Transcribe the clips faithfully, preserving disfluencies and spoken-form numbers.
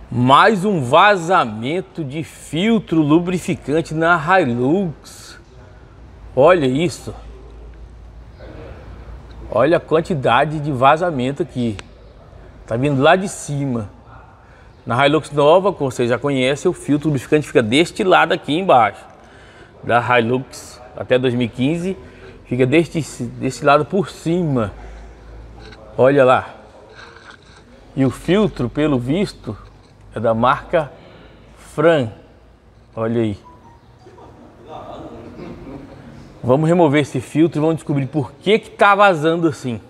Mais um vazamento de filtro lubrificante na Hilux. Olha isso. Olha a quantidade de vazamento aqui. Tá vindo lá de cima. Na Hilux nova, como você já conhece, o filtro lubrificante fica deste lado aqui embaixo. Da Hilux até dois mil e quinze, fica deste, deste lado por cima. Olha lá. E o filtro, pelo visto, é da marca Fran. Olha aí. Vamos remover esse filtro e vamos descobrir por que que tá vazando assim.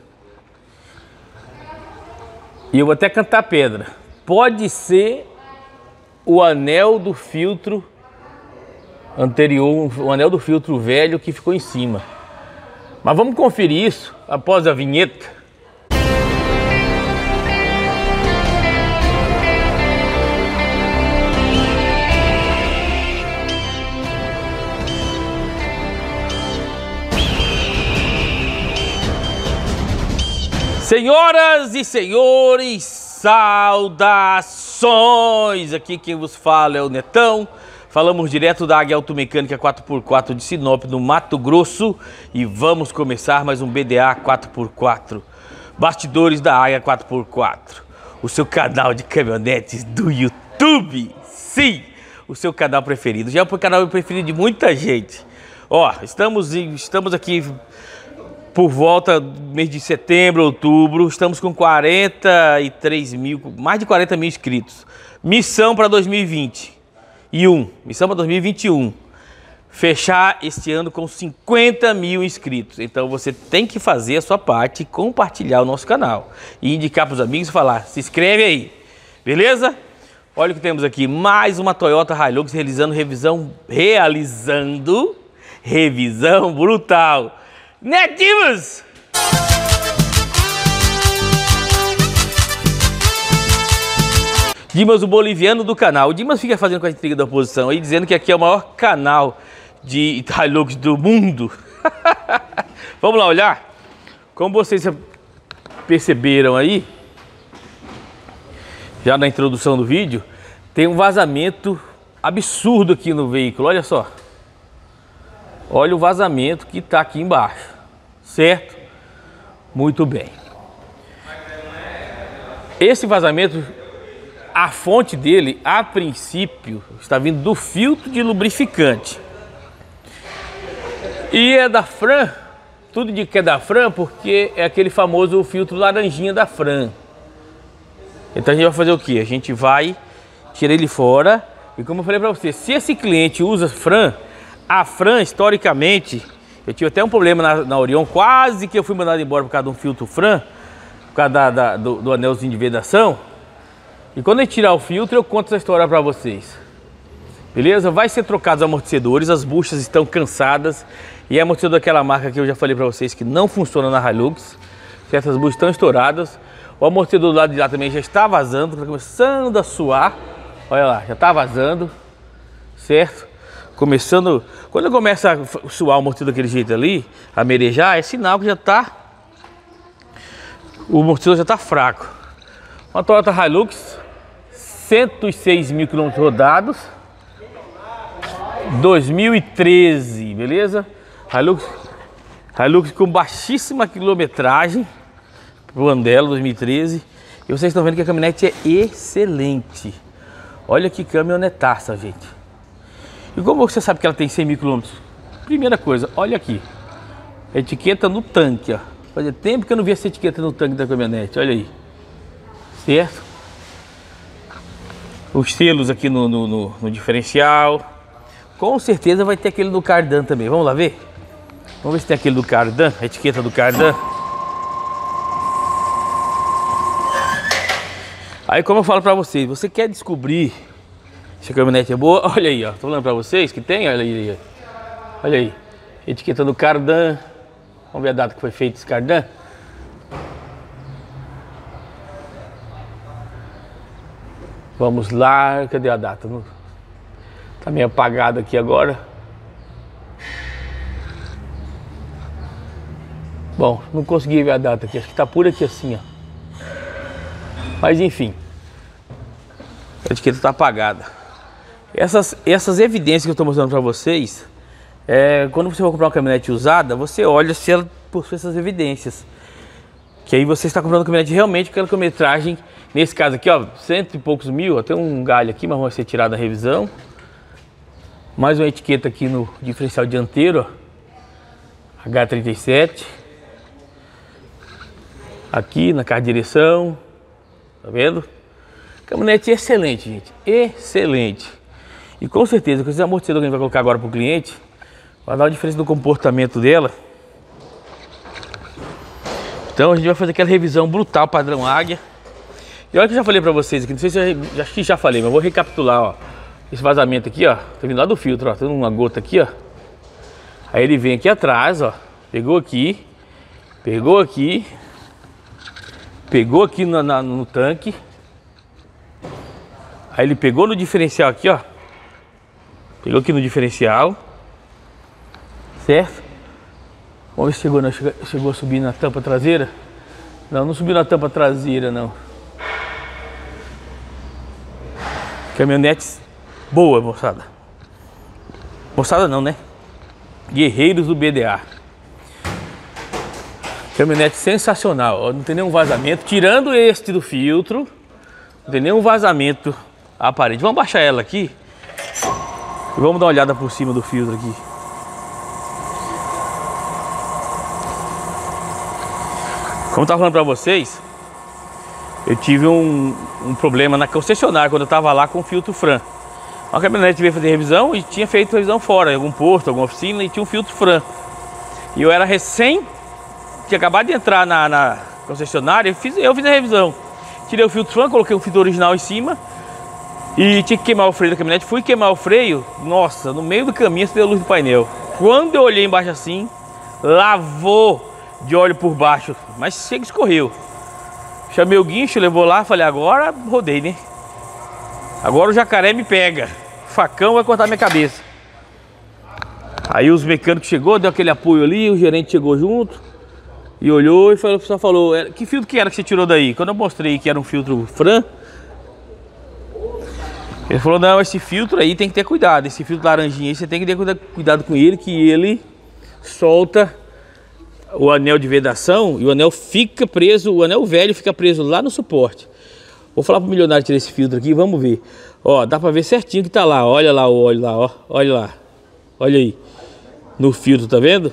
E eu vou até cantar pedra. Pode ser o anel do filtro anterior, o anel do filtro velho que ficou em cima. Mas vamos conferir isso após a vinheta. Senhoras e senhores, saudações! Aqui quem vos fala é o Netão. Falamos direto da Águia Automecânica quatro por quatro de Sinop, no Mato Grosso. E vamos começar mais um B D A quatro por quatro. Bastidores da Águia quatro por quatro. O seu canal de caminhonetes do YouTube. Sim, o seu canal preferido. Já é o canal preferido de muita gente. Ó, estamos, estamos aqui... por volta do mês de setembro, outubro, estamos com quarenta e três mil, mais de quarenta mil inscritos. Missão para dois mil e vinte e um, missão para dois mil e vinte e um, fechar este ano com cinquenta mil inscritos. Então você tem que fazer a sua parte, compartilhar o nosso canal e indicar para os amigos e falar, se inscreve aí, beleza? Olha o que temos aqui, mais uma Toyota Hilux realizando revisão, realizando revisão brutal. Né, Dimas? Dimas, o boliviano do canal. O Dimas fica fazendo com a intriga da oposição aí, dizendo que aqui é o maior canal de Hilux do mundo. Vamos lá olhar? Como vocês perceberam aí, já na introdução do vídeo, tem um vazamento absurdo aqui no veículo, olha só. Olha o vazamento que está aqui embaixo, certo? Muito bem. Esse vazamento, a fonte dele, a princípio, está vindo do filtro de lubrificante. E é da Fran, tudo de que é da Fran, porque é aquele famoso filtro laranjinha da Fran. Então a gente vai fazer o que? A gente vai tirar ele fora. E como eu falei para você, se esse cliente usa Fran, a Fran, historicamente, eu tive até um problema na, na Orion, quase que eu fui mandado embora por causa de um filtro Fran, por causa da, da, do, do anelzinho de vedação. E quando eu tirar o filtro, eu conto essa história para vocês. Beleza? Vai ser trocado os amortecedores, as buchas estão cansadas. E é amortecedor daquela marca que eu já falei para vocês que não funciona na Hilux. Essas buchas estão estouradas. O amortecedor do lado de lá também já está vazando, está começando a suar. Olha lá, já está vazando, certo? Começando, quando começa a suar o amortecedor daquele jeito ali, a merejar, é sinal que já está, o amortecedor já está fraco. Uma Toyota Hilux, cento e seis mil quilômetros rodados, dois mil e treze, beleza? Hilux, Hilux com baixíssima quilometragem, pro ano dela, dois mil e treze, e vocês estão vendo que a caminhonete é excelente. Olha que caminhonetaça, gente. E como você sabe que ela tem cem mil quilômetros? Primeira coisa, olha aqui. Etiqueta no tanque, ó. Fazia tempo que eu não vi essa etiqueta no tanque da caminhonete, olha aí. Certo? Os selos aqui no, no, no, no diferencial. Com certeza vai ter aquele do Cardan também. Vamos lá ver? Vamos ver se tem aquele do Cardan, a etiqueta do Cardan. Aí como eu falo pra vocês, você quer descobrir se a caminhonete é boa? Olha aí, ó. Tô falando pra vocês que tem, olha aí. Olha aí. Etiqueta do Cardan. Vamos ver a data que foi feito esse Cardan. Vamos lá. Cadê a data? Tá meio apagado aqui agora. Bom, não consegui ver a data aqui. Acho que tá por aqui assim, ó. Mas enfim. A etiqueta está apagada. Essas, essas evidências que eu estou mostrando para vocês, é, quando você for comprar uma caminhonete usada, você olha se ela possui essas evidências. Que aí você está comprando uma caminhonete realmente com aquela quilometragem. Nesse caso aqui, ó, cento e poucos mil, ó, tem um galho aqui, mas vai ser tirado da revisão. Mais uma etiqueta aqui no diferencial dianteiro, ó, H trinta e sete. Aqui na carta de direção, tá vendo? Caminhonete excelente, gente, excelente. E com certeza, com esse amortecedor que a gente vai colocar agora para o cliente, vai dar uma diferença no comportamento dela. Então a gente vai fazer aquela revisão brutal, padrão Águia. E olha que eu já falei para vocês aqui, não sei se eu já, acho que já falei, mas vou recapitular, ó. Esse vazamento aqui, ó, tá vindo lá do filtro, ó, tem uma gota aqui, ó. Aí ele vem aqui atrás, ó, pegou aqui, pegou aqui, pegou aqui no, na, no tanque. Aí ele pegou no diferencial aqui, ó. Pegou aqui no diferencial. Certo? Vamos ver se chegou, não, chegou a subir na tampa traseira. Não, não subiu na tampa traseira, não. Caminhonetes boa, moçada. Moçada não, né? Guerreiros do B D A. Caminhonete sensacional, ó. Não tem nenhum vazamento. Tirando este do filtro, não tem nenhum vazamento aparente. Vamos baixar ela aqui e vamos dar uma olhada por cima do filtro aqui. Como eu estava falando para vocês, eu tive um, um problema na concessionária quando eu estava lá com o filtro Fran. Uma caminhonete veio fazer revisão e tinha feito revisão fora, em algum posto, alguma oficina, e tinha um filtro Fran. E eu era recém, tinha acabado de entrar na, na concessionária, eu fiz, eu fiz a revisão. Tirei o filtro Fran, coloquei o filtro original em cima e tinha que queimar o freio da caminhonete. Fui queimar o freio, nossa, no meio do caminho acendeu a luz do painel. Quando eu olhei embaixo assim, lavou de óleo por baixo, mas chega, escorreu. Chamei o guincho, levou lá, falei, agora rodei, né? Agora o jacaré me pega, o facão vai cortar minha cabeça. Aí os mecânicos chegou, deu aquele apoio ali, o gerente chegou junto e olhou e falou, só falou, que filtro que era que você tirou daí? Quando eu mostrei que era um filtro Fran, ele falou, não, esse filtro aí tem que ter cuidado, esse filtro laranjinha aí você tem que ter cuidado com ele, que ele solta o anel de vedação e o anel fica preso, o anel velho fica preso lá no suporte. Vou falar pro milionário tirar esse filtro aqui, vamos ver. Ó, dá pra ver certinho que tá lá, olha lá o óleo lá, ó, olha lá. Olha aí, no filtro, tá vendo?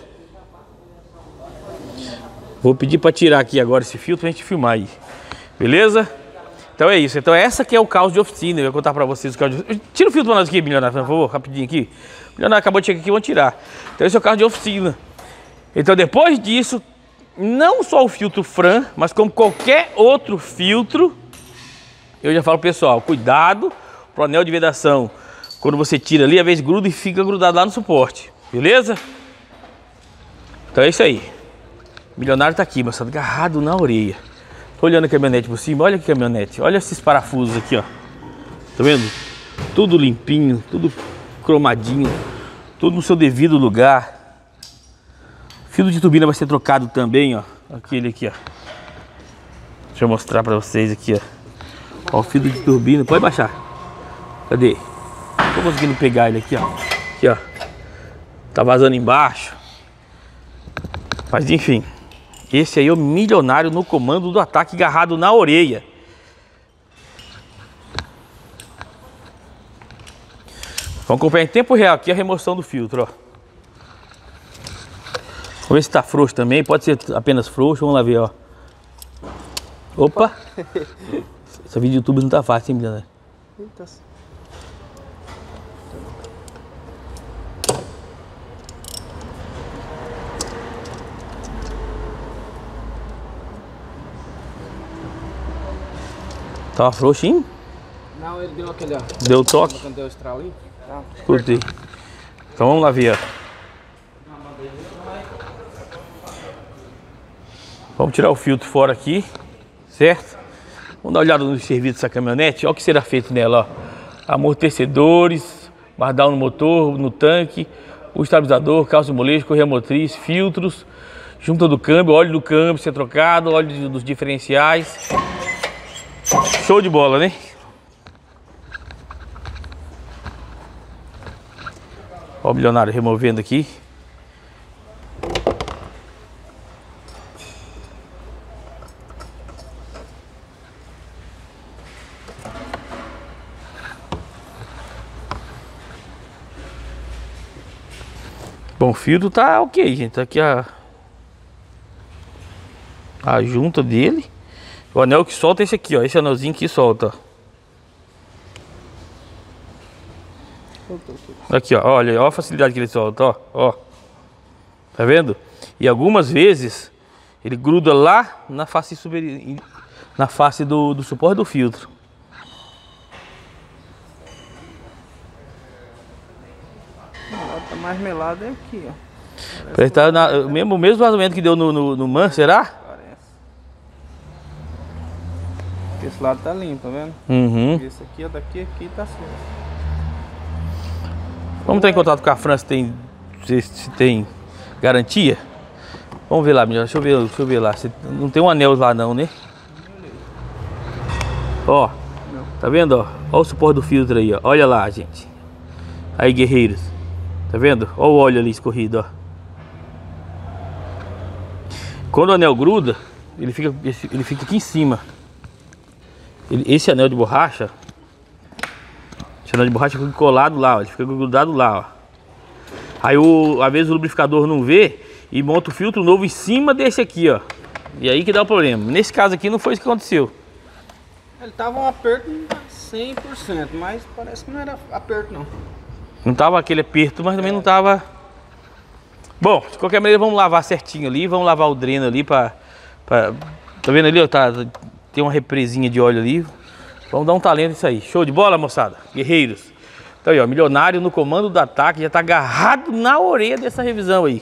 Vou pedir pra tirar aqui agora esse filtro pra gente filmar aí, beleza? Então é isso, então essa aqui é o caos de oficina, eu vou contar pra vocês o caos de oficina. Tira o filtro pra nós aqui, milionário, por favor, rapidinho aqui. O milionário acabou de chegar aqui, vamos tirar. Então esse é o caos de oficina. Então depois disso, não só o filtro Fran, mas como qualquer outro filtro, eu já falo pessoal, cuidado pro anel de vedação. Quando você tira ali, às vezes gruda e fica grudado lá no suporte, beleza? Então é isso aí. O milionário tá aqui, moçada, agarrado na orelha. Tô olhando a caminhonete por cima, olha que caminhonete, olha esses parafusos aqui, ó. Tá vendo? Tudo limpinho, tudo cromadinho, tudo no seu devido lugar. Fio de turbina vai ser trocado também, ó. Aquele aqui, ó. Deixa eu mostrar pra vocês aqui, ó. Ó, o fio de turbina. Pode baixar. Cadê? Tô conseguindo pegar ele aqui, ó. Aqui, ó. Tá vazando embaixo. Mas enfim. Esse aí é o milionário no comando do ataque, agarrado na orelha. Vamos acompanhar em tempo real aqui a remoção do filtro, ó. Vamos ver se tá frouxo também, pode ser apenas frouxo, vamos lá ver, ó. Opa! Esse vídeo do YouTube não tá fácil, hein, milionário? Tava frouxinho? Não, ele deu aquele, ó. Deu toque? Quando deu o estralinho. Tá. Curtei. Então vamos lá ver, ó. Vamos tirar o filtro fora aqui, certo? Vamos dar uma olhada no serviço dessa caminhonete. Olha o que será feito nela, ó. Amortecedores, bardal no motor, no tanque, o estabilizador, calça de molejo, correia motriz, filtros, junta do câmbio, óleo do câmbio ser trocado, óleo dos diferenciais. Show de bola, né? Ó o milionário removendo aqui. Bom, o filtro tá ok, gente. Tá aqui a, a junta dele. O anel que solta é esse aqui, ó. Esse anelzinho que solta, ó. Aqui, ó. Olha, ó a facilidade que ele solta, ó. Ó. Tá vendo? E algumas vezes ele gruda lá na face superior, na face do, do suporte do filtro. Tá mais melado é aqui, ó. Parece tá na, mesmo, o mesmo vazamento que deu no, no, no man, será? Parece. Esse lado tá limpo, tá vendo? Uhum. Esse aqui, ó, daqui aqui tá sujo. Vamos entrar em contato com a França, tem, se, se tem garantia? Vamos ver lá, melhor. Deixa eu ver, deixa eu ver lá. Se, não tem um anel lá não, né? Ó, não. Tá vendo, ó? Ó o suporte do filtro aí, ó. Olha lá, gente. Aí, guerreiros. Tá vendo? Ó o óleo ali escorrido, ó. Quando o anel gruda, ele fica, ele fica aqui em cima. Ele, esse anel de borracha, esse anel de borracha fica colado lá, ó. Ele fica grudado lá, ó. Aí, o, às vezes, o lubrificador não vê e monta o filtro novo em cima desse aqui, ó. E aí que dá o problema. Nesse caso aqui não foi isso que aconteceu. Ele tava um aperto cem por cento, mas parece que não era aperto, não. Não tava aquele aperto, mas também não tava... Bom, de qualquer maneira vamos lavar certinho ali. Vamos lavar o dreno ali pra... pra... Tá vendo ali, ó? Tá, tem uma represinha de óleo ali. Vamos dar um talento nisso aí. Show de bola, moçada? Guerreiros. Então aí, ó. Milionário no comando do ataque. Já tá agarrado na orelha dessa revisão aí.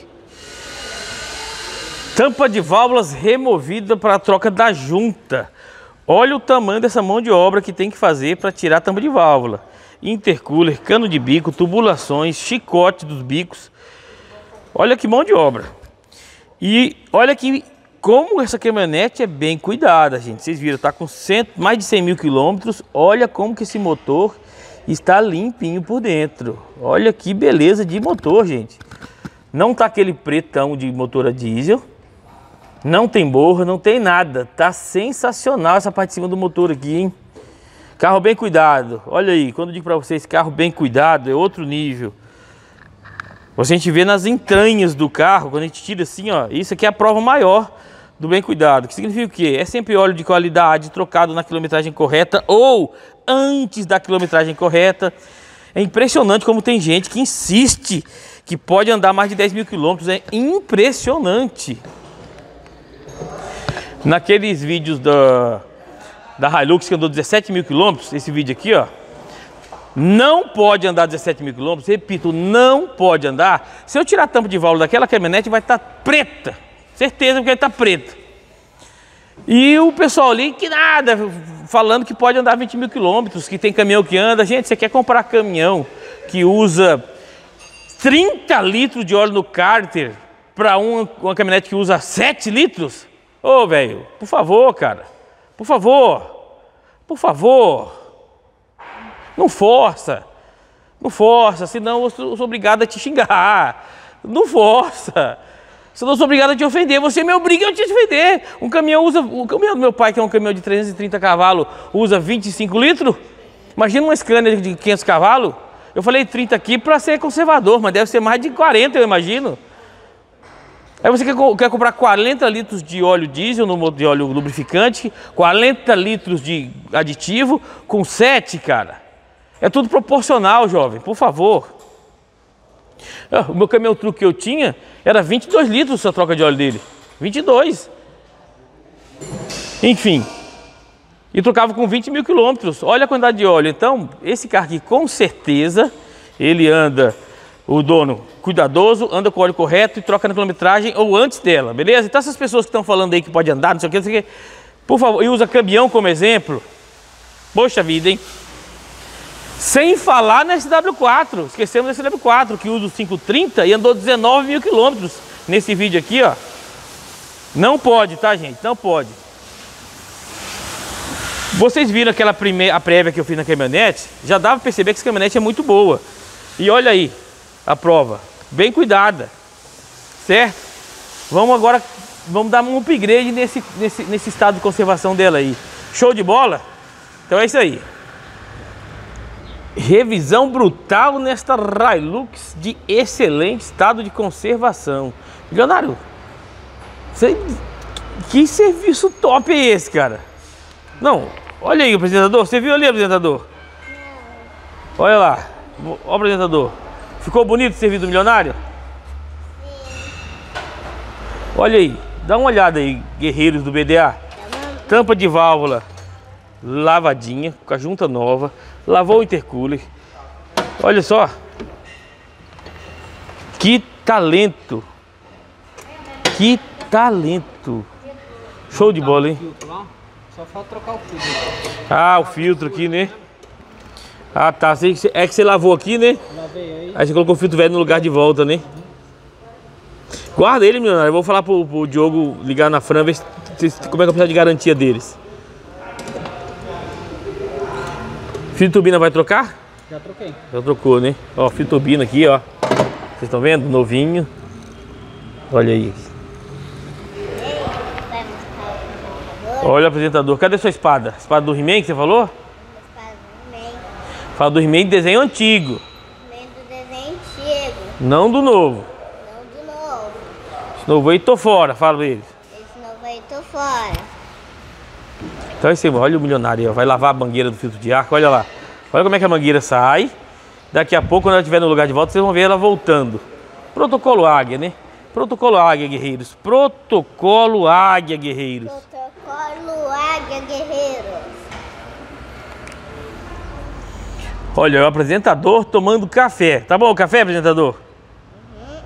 Tampa de válvulas removida para a troca da junta. Olha o tamanho dessa mão de obra que tem que fazer para tirar a tampa de válvula. Intercooler, cano de bico, tubulações, chicote dos bicos. Olha que mão de obra. E olha que como essa caminhonete é bem cuidada, gente. Vocês viram, tá com cem, mais de cem mil quilômetros. Olha como que esse motor está limpinho por dentro. Olha que beleza de motor, gente. Não tá aquele pretão de motor a diesel. Não tem borra, não tem nada. Tá sensacional essa parte de cima do motor aqui, hein? Carro bem cuidado. Olha aí, quando eu digo para vocês carro bem cuidado, é outro nível. Você a gente vê nas entranhas do carro, quando a gente tira assim, ó, isso aqui é a prova maior do bem cuidado. Que significa o quê? É sempre óleo de qualidade, trocado na quilometragem correta ou antes da quilometragem correta. É impressionante como tem gente que insiste que pode andar mais de dez mil quilômetros. É impressionante. Naqueles vídeos da... da Hilux que andou dezessete mil quilômetros, esse vídeo aqui, ó, não pode andar dezessete mil quilômetros, repito, não pode andar. Se eu tirar a tampa de válvula daquela caminhonete, vai estar preta, certeza que vai estar preta. E o pessoal ali, que nada, falando que pode andar vinte mil quilômetros, que tem caminhão que anda. Gente, você quer comprar caminhão que usa trinta litros de óleo no cárter para uma, uma caminhonete que usa sete litros? Ô, velho, por favor, cara, por favor, por favor, não força, não força, senão eu sou obrigado a te xingar, não força, senão eu sou obrigado a te ofender, você me obriga a te ofender. Um caminhão usa, o caminhão do meu pai, que é um caminhão de trezentos e trinta cavalos, usa vinte e cinco litros, imagina uma Scania de quinhentos cavalos, eu falei trinta aqui para ser conservador, mas deve ser mais de quarenta, eu imagino. Aí você quer, quer comprar quarenta litros de óleo diesel, no, de óleo lubrificante, quarenta litros de aditivo, com sete, cara. É tudo proporcional, jovem, por favor. O meu caminhão truque que eu tinha era vinte e dois litros a troca de óleo dele. vinte e dois. Enfim. E trocava com vinte mil quilômetros. Olha a quantidade de óleo. Então, esse carro aqui, com certeza, ele anda... O dono cuidadoso, anda com o óleo correto e troca na quilometragem ou antes dela, beleza? Então essas pessoas que estão falando aí que pode andar, não sei o que, não sei o que, por favor, e usa caminhão como exemplo. Poxa vida, hein? Sem falar na S W quatro, esquecemos da S W quatro, que usa o quinhentos e trinta e andou dezenove mil quilômetros nesse vídeo aqui, ó. Não pode, tá, gente? Não pode. Vocês viram aquela primeira, a prévia que eu fiz na caminhonete? Já dava para perceber que essa caminhonete é muito boa. E olha aí. a prova. Bem cuidada, certo? Vamos agora, vamos dar um upgrade nesse, nesse, nesse estado de conservação dela aí. Show de bola? Então é isso aí. Revisão brutal nesta Hilux de excelente estado de conservação. Milionário, você, que serviço top é esse, cara? Não, olha aí o apresentador, você viu ali, apresentador? Olha lá, o apresentador. Ficou bonito o serviço do milionário? Olha aí, dá uma olhada aí, guerreiros do B D A. Tampa de válvula lavadinha, com a junta nova. Lavou o intercooler. Olha só. Que talento. Que talento. Show de bola, hein? Só falta trocar o filtro. Ah, o filtro aqui, né? Ah, tá. É que você lavou aqui, né? Lavei aí. Aí você colocou o filtro velho no lugar de volta, né? Guarda ele, milionário. Eu vou falar pro, pro Diogo ligar na Fran, ver se, se, como é que eu preciso de garantia deles. Fio de turbina vai trocar? Já troquei. Já trocou, né? Ó, fio de turbina aqui, ó. Vocês estão vendo? Novinho. Olha aí. Olha o apresentador. Cadê sua espada? Espada do He-Man que você falou? Espada do He-Man. Fala do He-Man de desenho antigo. He-Man do desenho antigo. Não do novo. Não do novo. Esse novo aí tô fora, fala pra eles. Esse novo aí tô fora. Então esse, olha o milionário aí, ó. Vai lavar a mangueira do filtro de ar, olha lá. Olha como é que a mangueira sai. Daqui a pouco, quando ela estiver no lugar de volta, vocês vão ver ela voltando. Protocolo Águia, né? Protocolo Águia, guerreiros. Protocolo Águia, guerreiros. Protocolo Águia, guerreiros. Olha, o apresentador tomando café. Tá bom o café, apresentador? Uhum.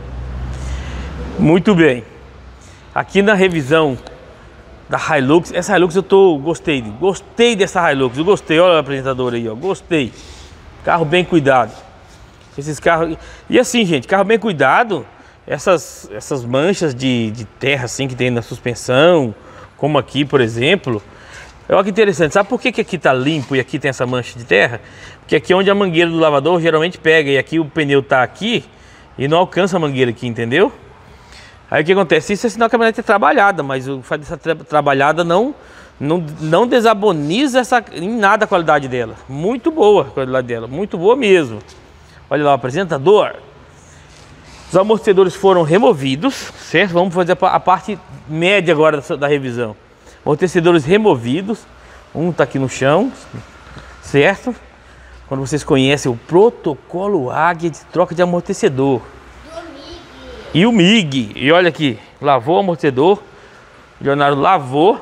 Muito bem. Aqui na revisão da Hilux, essa Hilux eu tô, gostei, gostei dessa Hilux, eu gostei, olha o apresentador aí, ó, gostei. Carro bem cuidado. Esses carros, e assim, gente, carro bem cuidado, essas, essas manchas de, de terra assim que tem na suspensão, como aqui, por exemplo, olha que interessante, sabe por que que aqui tá limpo e aqui tem essa mancha de terra? Porque aqui é onde a mangueira do lavador geralmente pega, e aqui o pneu tá aqui e não alcança a mangueira aqui, entendeu? Aí o que acontece? Isso é sinal que a caminhonete é trabalhada, mas o fato dessa tra trabalhada não, não, não desaboniza essa, em nada a qualidade dela. Muito boa a qualidade dela, muito boa mesmo. Olha lá o apresentador. Os amortecedores foram removidos, certo? Vamos fazer a, a parte média agora da, da revisão. Amortecedores removidos, um está aqui no chão, certo? Quando vocês conhecem o protocolo Águia de troca de amortecedor. E o M I G, e olha aqui, lavou o amortecedor, o Leonardo lavou,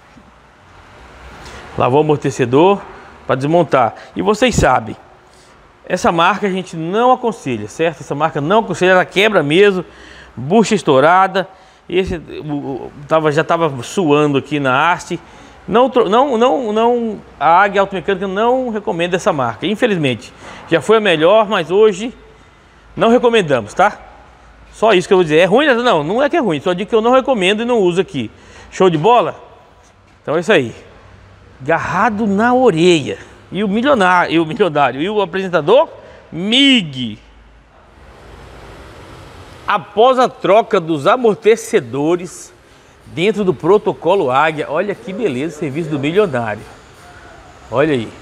lavou o amortecedor para desmontar. E vocês sabem, essa marca a gente não aconselha, certo? Essa marca não aconselha, ela quebra mesmo, bucha estourada, esse o, o, tava, já estava suando aqui na haste. Não, não, não, não, a Águia Automecânica não recomenda essa marca, infelizmente. Já foi a melhor, mas hoje não recomendamos, tá? Só isso que eu vou dizer. É ruim? Não, não é que é ruim. Só digo que eu não recomendo e não uso aqui. Show de bola? Então é isso aí. Agarrado na orelha. E o milionário, e o milionário, e o apresentador, M I G. Após a troca dos amortecedores dentro do protocolo Águia, olha que beleza o serviço do milionário. Olha aí.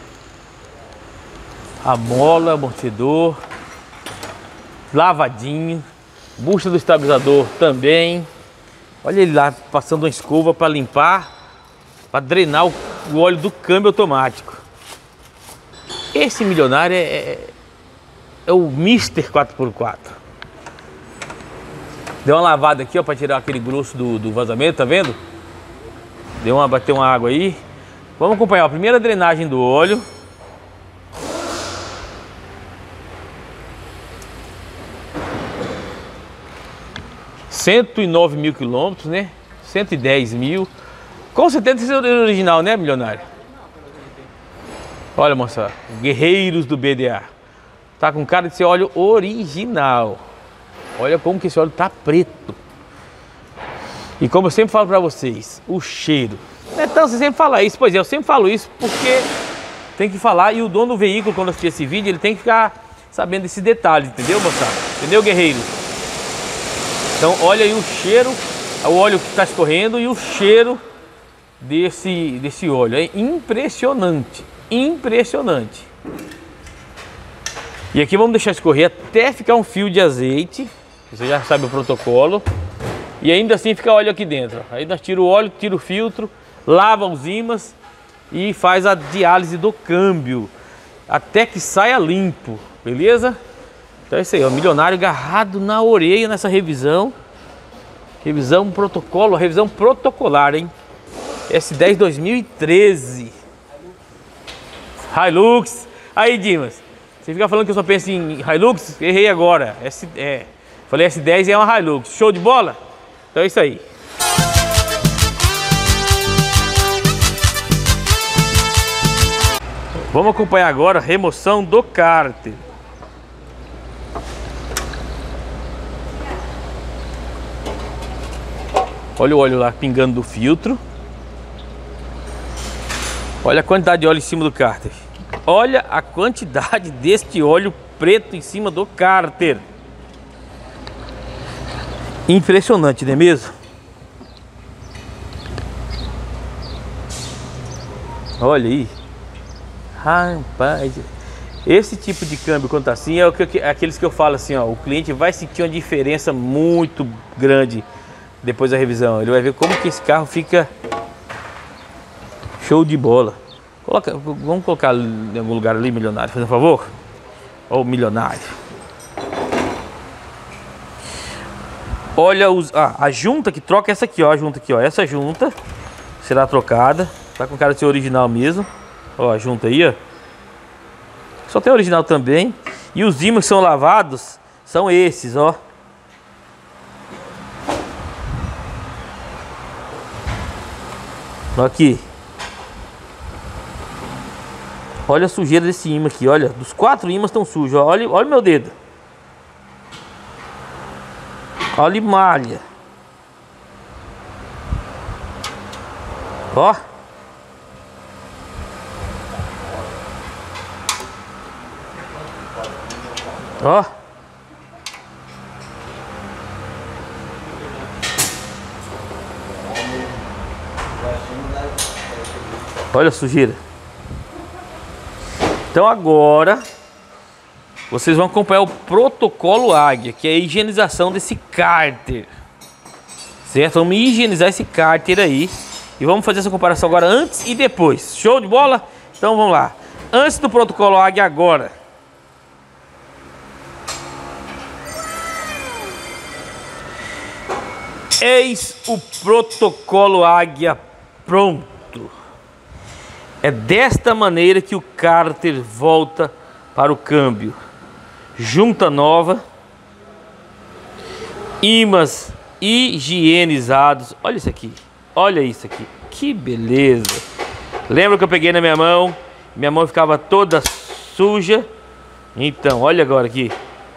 A mola, amortecedor, lavadinho. Bucha do estabilizador também. Olha ele lá passando uma escova para limpar, para drenar o, o óleo do câmbio automático. Esse milionário é, é, é o mister quatro por quatro. Deu uma lavada aqui, ó, para tirar aquele grosso do, do vazamento, tá vendo? Deu uma, bateu uma água aí. Vamos acompanhar a primeira drenagem do óleo. cento e nove mil quilômetros, né? cento e dez mil. Com certeza esse é o original, né, milionário? Olha, moça, guerreiros do B D A. Tá com cara de ser óleo original. Olha como que esse óleo tá preto. E como eu sempre falo pra vocês, o cheiro. Então, você sempre fala isso. Pois é, eu sempre falo isso porque tem que falar. E o dono do veículo, quando assistir esse vídeo, ele tem que ficar sabendo desse detalhe, entendeu, moçada? Entendeu, guerreiro? Então, olha aí o cheiro, o óleo que está escorrendo e o cheiro desse, desse óleo. É impressionante, impressionante. E aqui vamos deixar escorrer até ficar um fio de azeite. Você já sabe o protocolo. E ainda assim fica óleo aqui dentro. Aí nós tira o óleo, tira o filtro, lava os ímãs e faz a diálise do câmbio até que saia limpo, beleza? Então é isso aí, ó, milionário agarrado na orelha nessa revisão. Revisão protocolo, revisão protocolar, hein? S dez dois mil e treze. Hilux. Aí, Dimas, você fica falando que eu só penso em Hilux? Errei agora. S, é, falei S dez é uma Hilux. Show de bola? Então é isso aí. Vamos acompanhar agora a remoção do cárter. Olha o óleo lá pingando do filtro. Olha a quantidade de óleo em cima do cárter. Olha a quantidade deste óleo preto em cima do cárter. Impressionante, não é mesmo? Olha aí. Rapaz, esse tipo de câmbio quando tá assim é, o que, é aqueles que eu falo assim, ó, o cliente vai sentir uma diferença muito grande depois da revisão. Ele vai ver como que esse carro fica show de bola. Coloca, vamos colocar em algum lugar ali, milionário, faz um favor? Ó, milionário. Olha os, ah, a junta que troca é essa aqui, ó, a junta aqui, ó, essa junta será trocada, tá com cara de ser original mesmo. Ó, a junta aí, ó. Só tem original também. E os ímãs que são lavados são esses, ó. Aqui. Olha a sujeira desse ímã aqui, olha. Dos quatro ímãs estão sujos, ó. Olha, olha o meu dedo. Olha a malha. Ó. Ó. Olha a sujeira. Então agora vocês vão acompanhar o protocolo Águia, que é a higienização desse cárter. Certo? Vamos higienizar esse cárter aí. E vamos fazer essa comparação agora antes e depois. Show de bola? Então vamos lá. Antes do protocolo Águia agora. Eis o protocolo Águia pronto. É desta maneira que o cárter volta para o câmbio. Junta nova. Ímãs higienizados. Olha isso aqui. Olha isso aqui. Que beleza. Lembra que eu peguei na minha mão? Minha mão ficava toda suja. Então, olha agora aqui.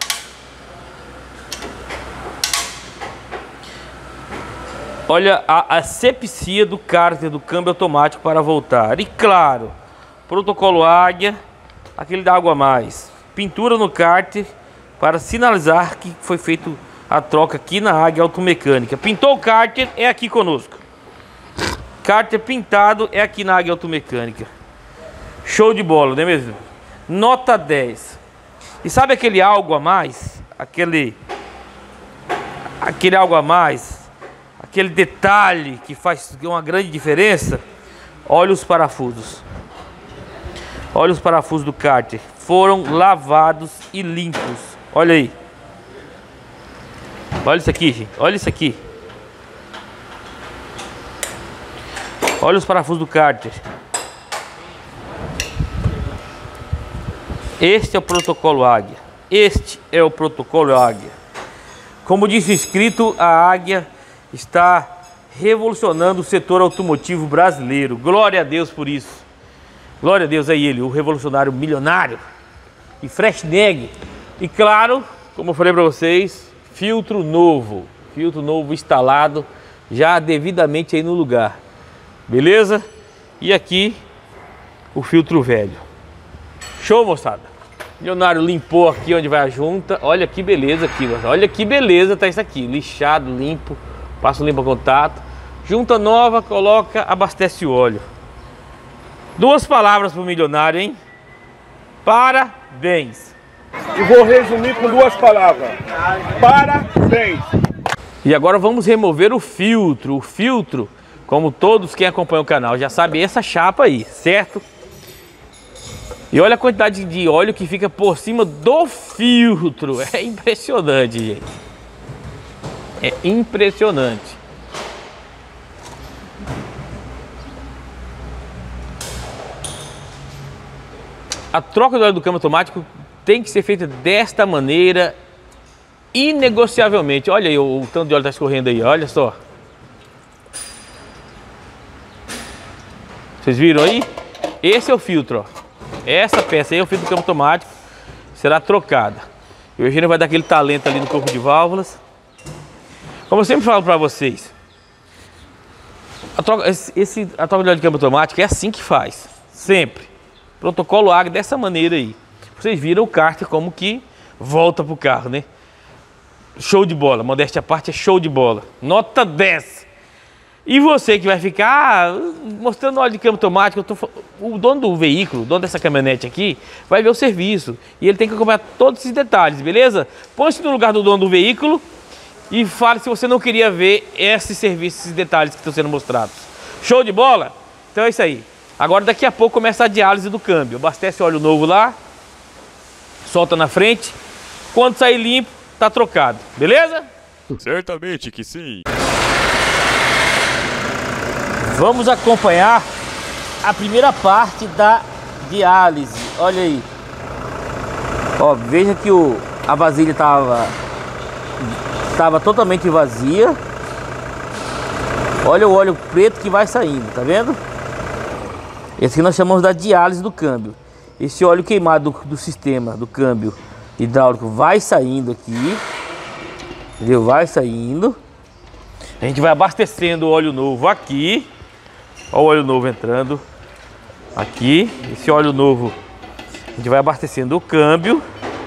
Olha a asepsia do cárter do câmbio automático para voltar. E claro, protocolo Águia, aquele da água a mais. Pintura no cárter para sinalizar que foi feito a troca aqui na Águia Automecânica. Pintou o cárter, é aqui conosco. Cárter pintado é aqui na Águia Automecânica. Show de bola, não é mesmo? Nota dez. E sabe aquele algo a mais? Aquele, aquele algo a mais? Aquele detalhe que faz uma grande diferença. Olha os parafusos. Olha os parafusos do cárter. Foram lavados e limpos. Olha aí. Olha isso aqui, gente. Olha isso aqui. Olha os parafusos do cárter. Este é o protocolo Águia. Este é o protocolo Águia. Como disse o inscrito, a Águia está revolucionando o setor automotivo brasileiro. Glória a Deus por isso. Glória a Deus a ele, o revolucionário milionário. E Freshneg. E claro, como eu falei para vocês, filtro novo. Filtro novo instalado, já devidamente aí no lugar. Beleza? E aqui, o filtro velho. Show, moçada? Milionário limpou aqui onde vai a junta. Olha que beleza aqui, mano. Olha que beleza tá isso aqui. Lixado, limpo. Passa um limpa contato. Junta nova, coloca, abastece o óleo. Duas palavras pro milionário, hein? Parabéns. E vou resumir com duas palavras. Parabéns. E agora vamos remover o filtro. O filtro, como todos quem acompanha o canal já sabe, essa chapa aí, certo? E olha a quantidade de óleo que fica por cima do filtro. É impressionante, gente. É impressionante. A troca do óleo do câmbio automático tem que ser feita desta maneira, inegociavelmente. Olha aí, o, o tanto de óleo está escorrendo aí, olha só. Vocês viram aí? Esse é o filtro, ó. Essa peça aí é o filtro do câmbio automático, será trocada. E o Eugênio vai dar aquele talento ali no corpo de válvulas. Como eu sempre falo para vocês, a troca, esse, esse, a troca de óleo de câmbio automático é assim que faz, sempre. Protocolo A G dessa maneira aí. Vocês viram o cárter como que volta pro carro, né? Show de bola, modéstia à parte, é show de bola. Nota dez. E você que vai ficar mostrando óleo de câmbio automático, eu tô, o dono do veículo, o dono dessa caminhonete aqui, vai ver o serviço. E ele tem que acompanhar todos esses detalhes, beleza? Põe-se no lugar do dono do veículo e fale se você não queria ver esses serviços, esses detalhes que estão sendo mostrados. Show de bola? Então é isso aí. Agora daqui a pouco começa a diálise do câmbio. Abastece óleo novo lá, solta na frente. Quando sair limpo, tá trocado. Beleza? Certamente que sim. Vamos acompanhar a primeira parte da diálise. Olha aí. Ó, veja que o, a vasilha estava estava totalmente vazia. Olha o óleo preto que vai saindo, tá vendo? Esse que nós chamamos da diálise do câmbio. Esse óleo queimado do, do sistema do câmbio hidráulico vai saindo aqui, entendeu? Vai saindo. A gente vai abastecendo o óleo novo aqui. Olha o óleo novo entrando aqui. Esse óleo novo a gente vai abastecendo o câmbio.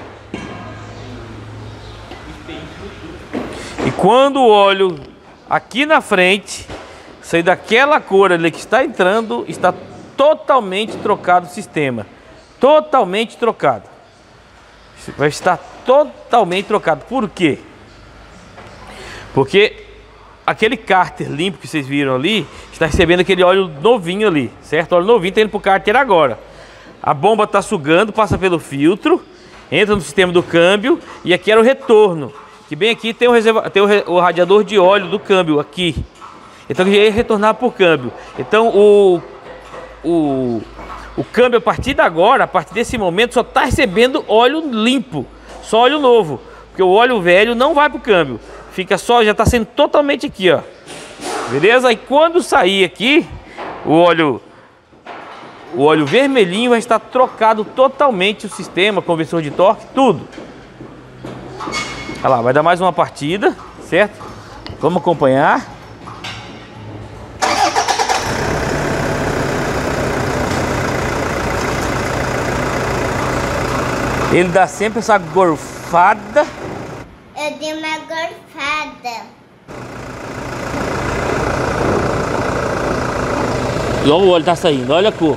E quando o óleo aqui na frente sair daquela cor ali que está entrando, está totalmente trocado o sistema. Totalmente trocado. Vai estar totalmente trocado. Por quê? Porque aquele cárter limpo que vocês viram ali está recebendo aquele óleo novinho ali, certo? O óleo novinho está indo para o cárter agora. A bomba está sugando, passa pelo filtro, entra no sistema do câmbio e aqui era o retorno. Que bem aqui tem o, reserva, tem o, re, o radiador de óleo do câmbio aqui. Então já ia retornar para o câmbio. Então o, o, o câmbio a partir de agora, a partir desse momento, só está recebendo óleo limpo, só óleo novo. Porque o óleo velho não vai para o câmbio. Fica só, já está sendo totalmente aqui, ó. Beleza? E quando sair aqui, o óleo, o óleo vermelhinho vai estar trocado totalmente o sistema, conversor de torque, tudo. Olha lá, vai dar mais uma partida, certo? Vamos acompanhar. Ele dá sempre essa gorfada. Eu dei uma gorfada. E olha o óleo tá saindo, olha a cor.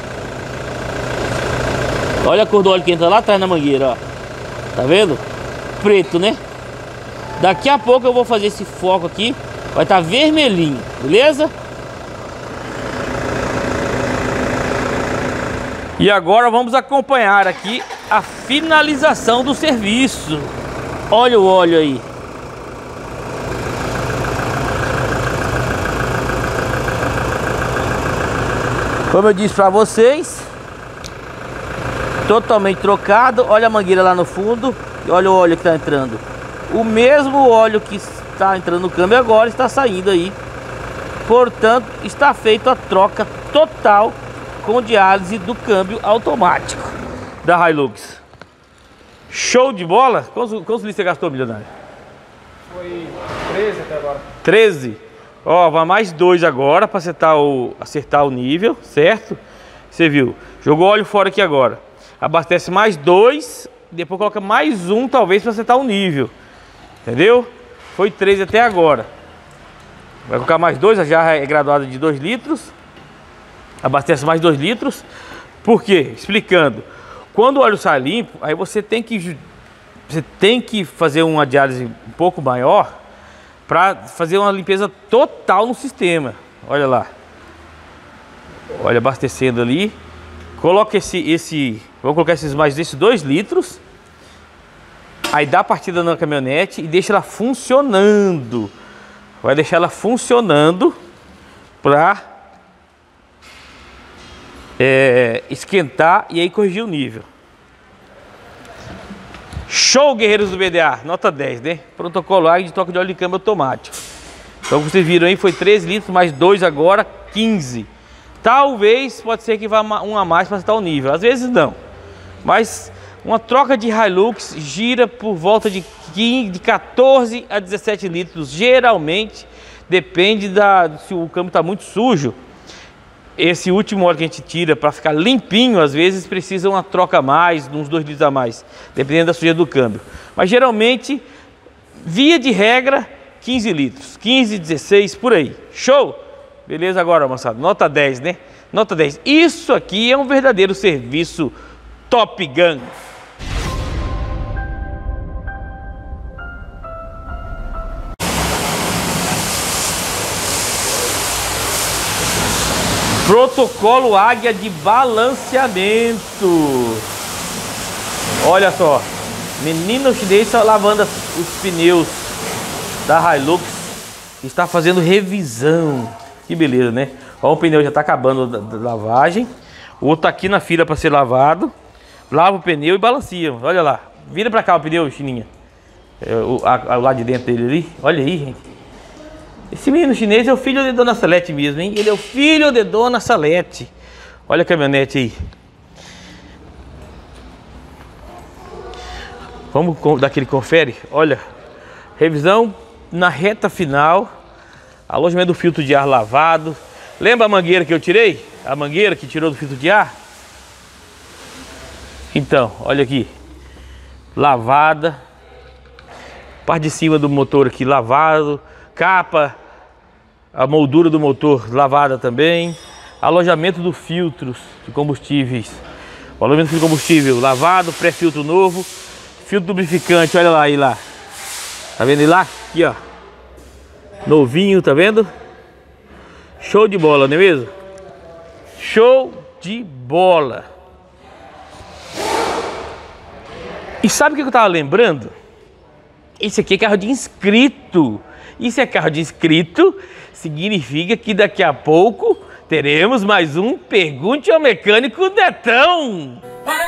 Olha a cor do óleo que entra lá atrás na mangueira, ó. Tá vendo? Preto, né? Daqui a pouco eu vou fazer esse foco aqui. Vai estar vermelhinho, beleza? E agora vamos acompanhar aqui a finalização do serviço. Olha o óleo aí. Como eu disse para vocês, totalmente trocado. Olha a mangueira lá no fundo e olha o óleo que está entrando. O mesmo óleo que está entrando no câmbio agora está saindo aí. Portanto, está feita a troca total com diálise do câmbio automático da Hilux. Show de bola! Quantos, quantos litros você gastou, milionário? Foi treze até agora. treze? Ó, vai mais dois agora para acertar o, acertar o nível, certo? Você viu? Jogou óleo fora aqui agora. abastece mais dois, depois coloca mais um, talvez, para acertar o nível. Entendeu? Foi três até agora. Vai colocar mais dois, a jarra é graduada de dois litros. Abastece mais dois litros. Por quê? Explicando. Quando o óleo sai limpo, aí você tem que, você tem que fazer uma diálise um pouco maior para fazer uma limpeza total no sistema. Olha lá. Olha, abastecendo ali. Coloca esse, esse, vou colocar esses mais esses dois litros. Aí dá a partida na caminhonete e deixa ela funcionando. Vai deixar ela funcionando para é, esquentar e aí corrigir o nível. Show, guerreiros do B D A, nota dez, né? Protocolo A de troca de óleo de câmbio automático. Então, como vocês viram aí, foi três litros mais dois agora, quinze. Talvez, pode ser que vá um a mais para acertar o nível. Às vezes não. Mas uma troca de Hilux gira por volta de, quinze, de quatorze a dezessete litros. Geralmente, depende da, se o câmbio está muito sujo. Esse último óleo que a gente tira para ficar limpinho, às vezes precisa uma troca a mais, uns dois litros a mais, dependendo da sujeira do câmbio. Mas geralmente, via de regra, quinze litros, quinze, dezesseis, por aí. Show? Beleza agora, moçada? Nota dez, né? Nota dez. Isso aqui é um verdadeiro serviço Top Gun. Protocolo Águia de balanceamento. Olha só, menino chinês está lavando os pneus da Hilux, está fazendo revisão. Que beleza, né? Ó, o pneu já está acabando da, da lavagem. O outro tá aqui na fila para ser lavado. Lava o pneu e balanceia. Olha lá, vira para cá o pneu, chininha. É, o, a, a, o lado de dentro dele ali. Olha aí, gente. Esse menino chinês é o filho de Dona Salete mesmo, hein? Ele é o filho de Dona Salete. Olha a caminhonete aí. Vamos dar aquele confere? Olha, revisão na reta final. Alojamento do filtro de ar lavado. Lembra a mangueira que eu tirei? A mangueira que tirou do filtro de ar? Então, olha aqui. Lavada. Parte de cima do motor aqui lavado. Capa, a moldura do motor lavada também. Alojamento dos filtros de combustíveis. O alojamento de combustível lavado, pré-filtro novo. Filtro lubrificante, olha lá aí lá. Tá vendo ele lá? Aqui, ó. Novinho, tá vendo? Show de bola, não é mesmo? Show de bola. E sabe o que eu tava lembrando? Esse aqui é carro de inscrito. E se é carro de inscrito, significa que daqui a pouco teremos mais um Pergunte ao Mecânico Netão.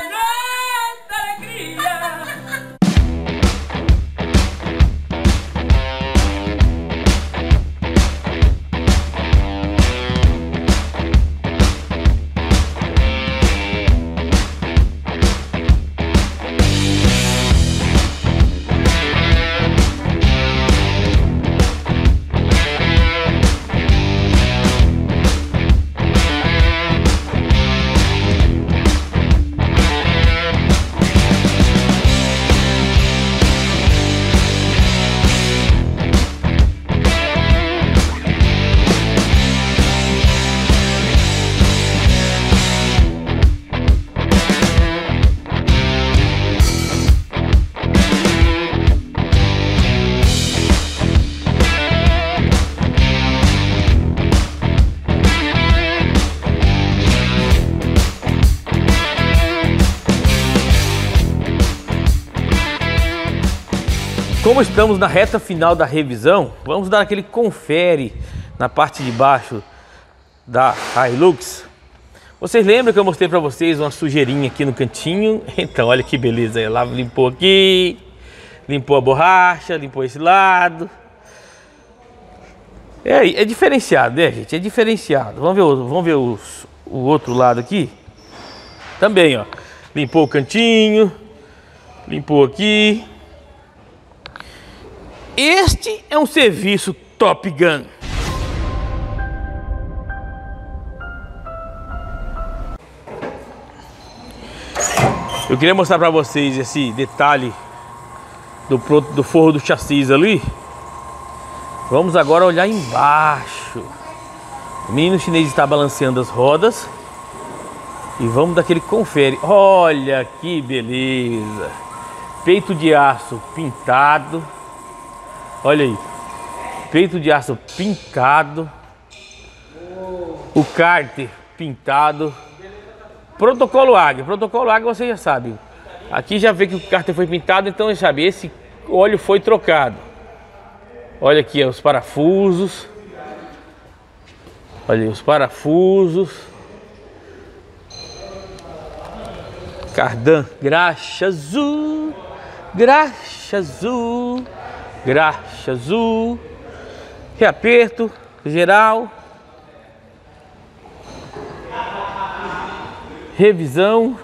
Como estamos na reta final da revisão, vamos dar aquele confere na parte de baixo da Hilux. Vocês lembram que eu mostrei para vocês uma sujeirinha aqui no cantinho? Então, olha que beleza. Ela limpou aqui, limpou a borracha, limpou esse lado. É, é diferenciado, né, gente? É diferenciado. Vamos ver, vamos ver os, o outro lado aqui. Também, ó. Limpou o cantinho, limpou aqui. Este é um serviço Top Gun. Eu queria mostrar pra vocês esse detalhe do, do forro do chassi ali. Vamos agora olhar embaixo. O menino chinês está balanceando as rodas. E vamos daquele confere. Olha que beleza. Peito de aço pintado. Olha aí. Peito de aço pintado. O cárter pintado. Protocolo Águia. Protocolo Águia você já sabe. Aqui já vê que o cárter foi pintado, então já sabe, esse óleo foi trocado. Olha aqui ó, os parafusos. Olha aí, os parafusos. Cardan, graxa azul. Graxa azul. Graxa azul. Reaperto geral. Revisão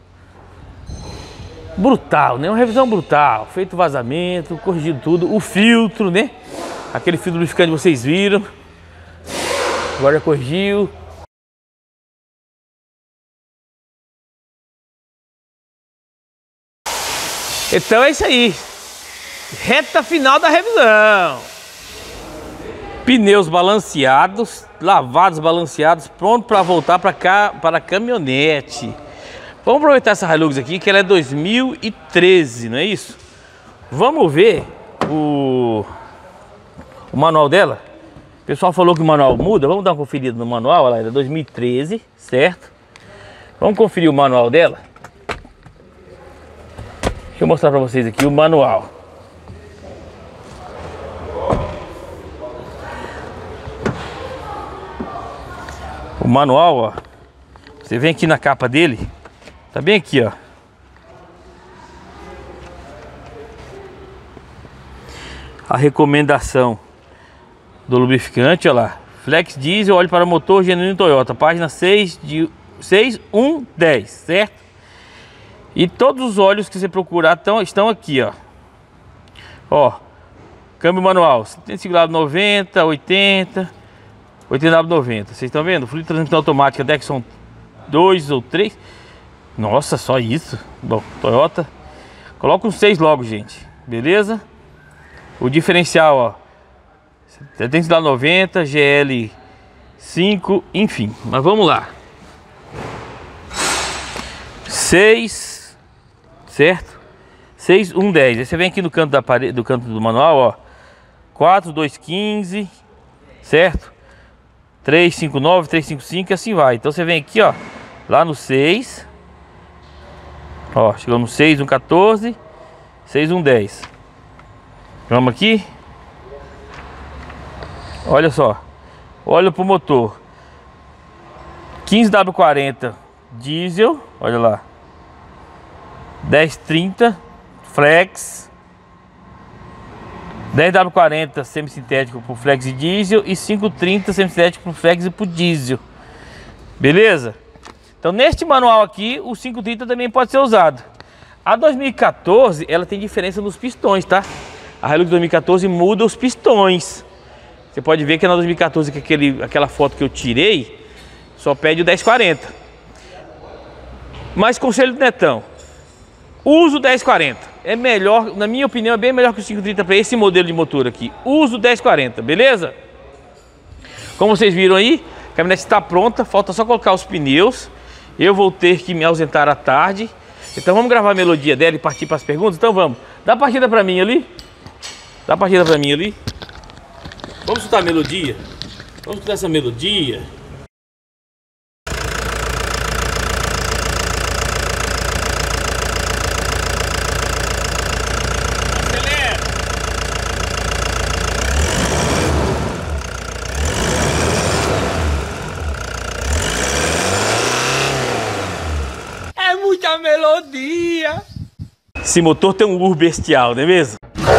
brutal, né? Uma revisão brutal. Feito vazamento, corrigido tudo. O filtro, né? Aquele filtro lubrificante que vocês viram. Agora corrigiu. Então é isso aí. Reta final da revisão. Pneus balanceados, lavados, balanceados, pronto para voltar para cá, para a caminhonete. Vamos aproveitar essa Hilux aqui, que ela é dois mil e treze, não é isso? Vamos ver o, o manual dela. O pessoal falou que o manual muda, vamos dar uma conferida no manual. Ela é dois mil e treze, certo? Vamos conferir o manual dela. Deixa eu mostrar para vocês aqui o manual. O manual, ó, você vem aqui na capa dele, tá bem aqui, ó. A recomendação do lubrificante, ó lá. Flex Diesel, óleo para motor genuíno Toyota, página seis de seis um dez, certo? E todos os óleos que você procurar estão, estão aqui, ó. Ó, câmbio manual, setenta e cinco W noventa, oitenta, oitenta W noventa. Vocês estão vendo? Fluido de transmissão automática Dexon dois ou três. Nossa, só isso. Bom, Toyota. Coloca um seis logo, gente. Beleza? O diferencial, ó. setenta e cinco W noventa, G L cinco, enfim. Mas vamos lá. seis, certo? seis um dez. Aí você vem aqui no canto da parede, do canto do manual, ó. quatro dois quinze, certo? três cinco nove, três cinco cinco e assim vai. Então você vem aqui, ó, lá no seis. Ó, chegou no seis um quatorze, seis um dez. Vamos aqui. Olha só. Olha pro motor. quinze W quarenta diesel, olha lá. dez trinta flex. dez W quarenta semissintético pro flex e diesel e cinco trinta semissintético pro flex e pro diesel. Beleza? Então neste manual aqui o cinco trinta também pode ser usado. A dois mil e quatorze ela tem diferença nos pistões, tá? A Hilux dois mil e quatorze muda os pistões. Você pode ver que na dois mil e quatorze que aquele, aquela foto que eu tirei só pede o dez quarenta. Mas conselho do Netão, usa o dez quarenta. É melhor, na minha opinião, é bem melhor que o cinco trinta para esse modelo de motor aqui. Usa o dez quarenta, beleza? Como vocês viram aí, a caminhonete está pronta, falta só colocar os pneus. Eu vou ter que me ausentar à tarde. Então vamos gravar a melodia dela e partir para as perguntas? Então vamos. Dá a partida para mim ali. Dá a partida para mim ali. Vamos escutar a melodia. Vamos escutar essa melodia. Melodia. Esse motor tem um urro bestial, não é mesmo?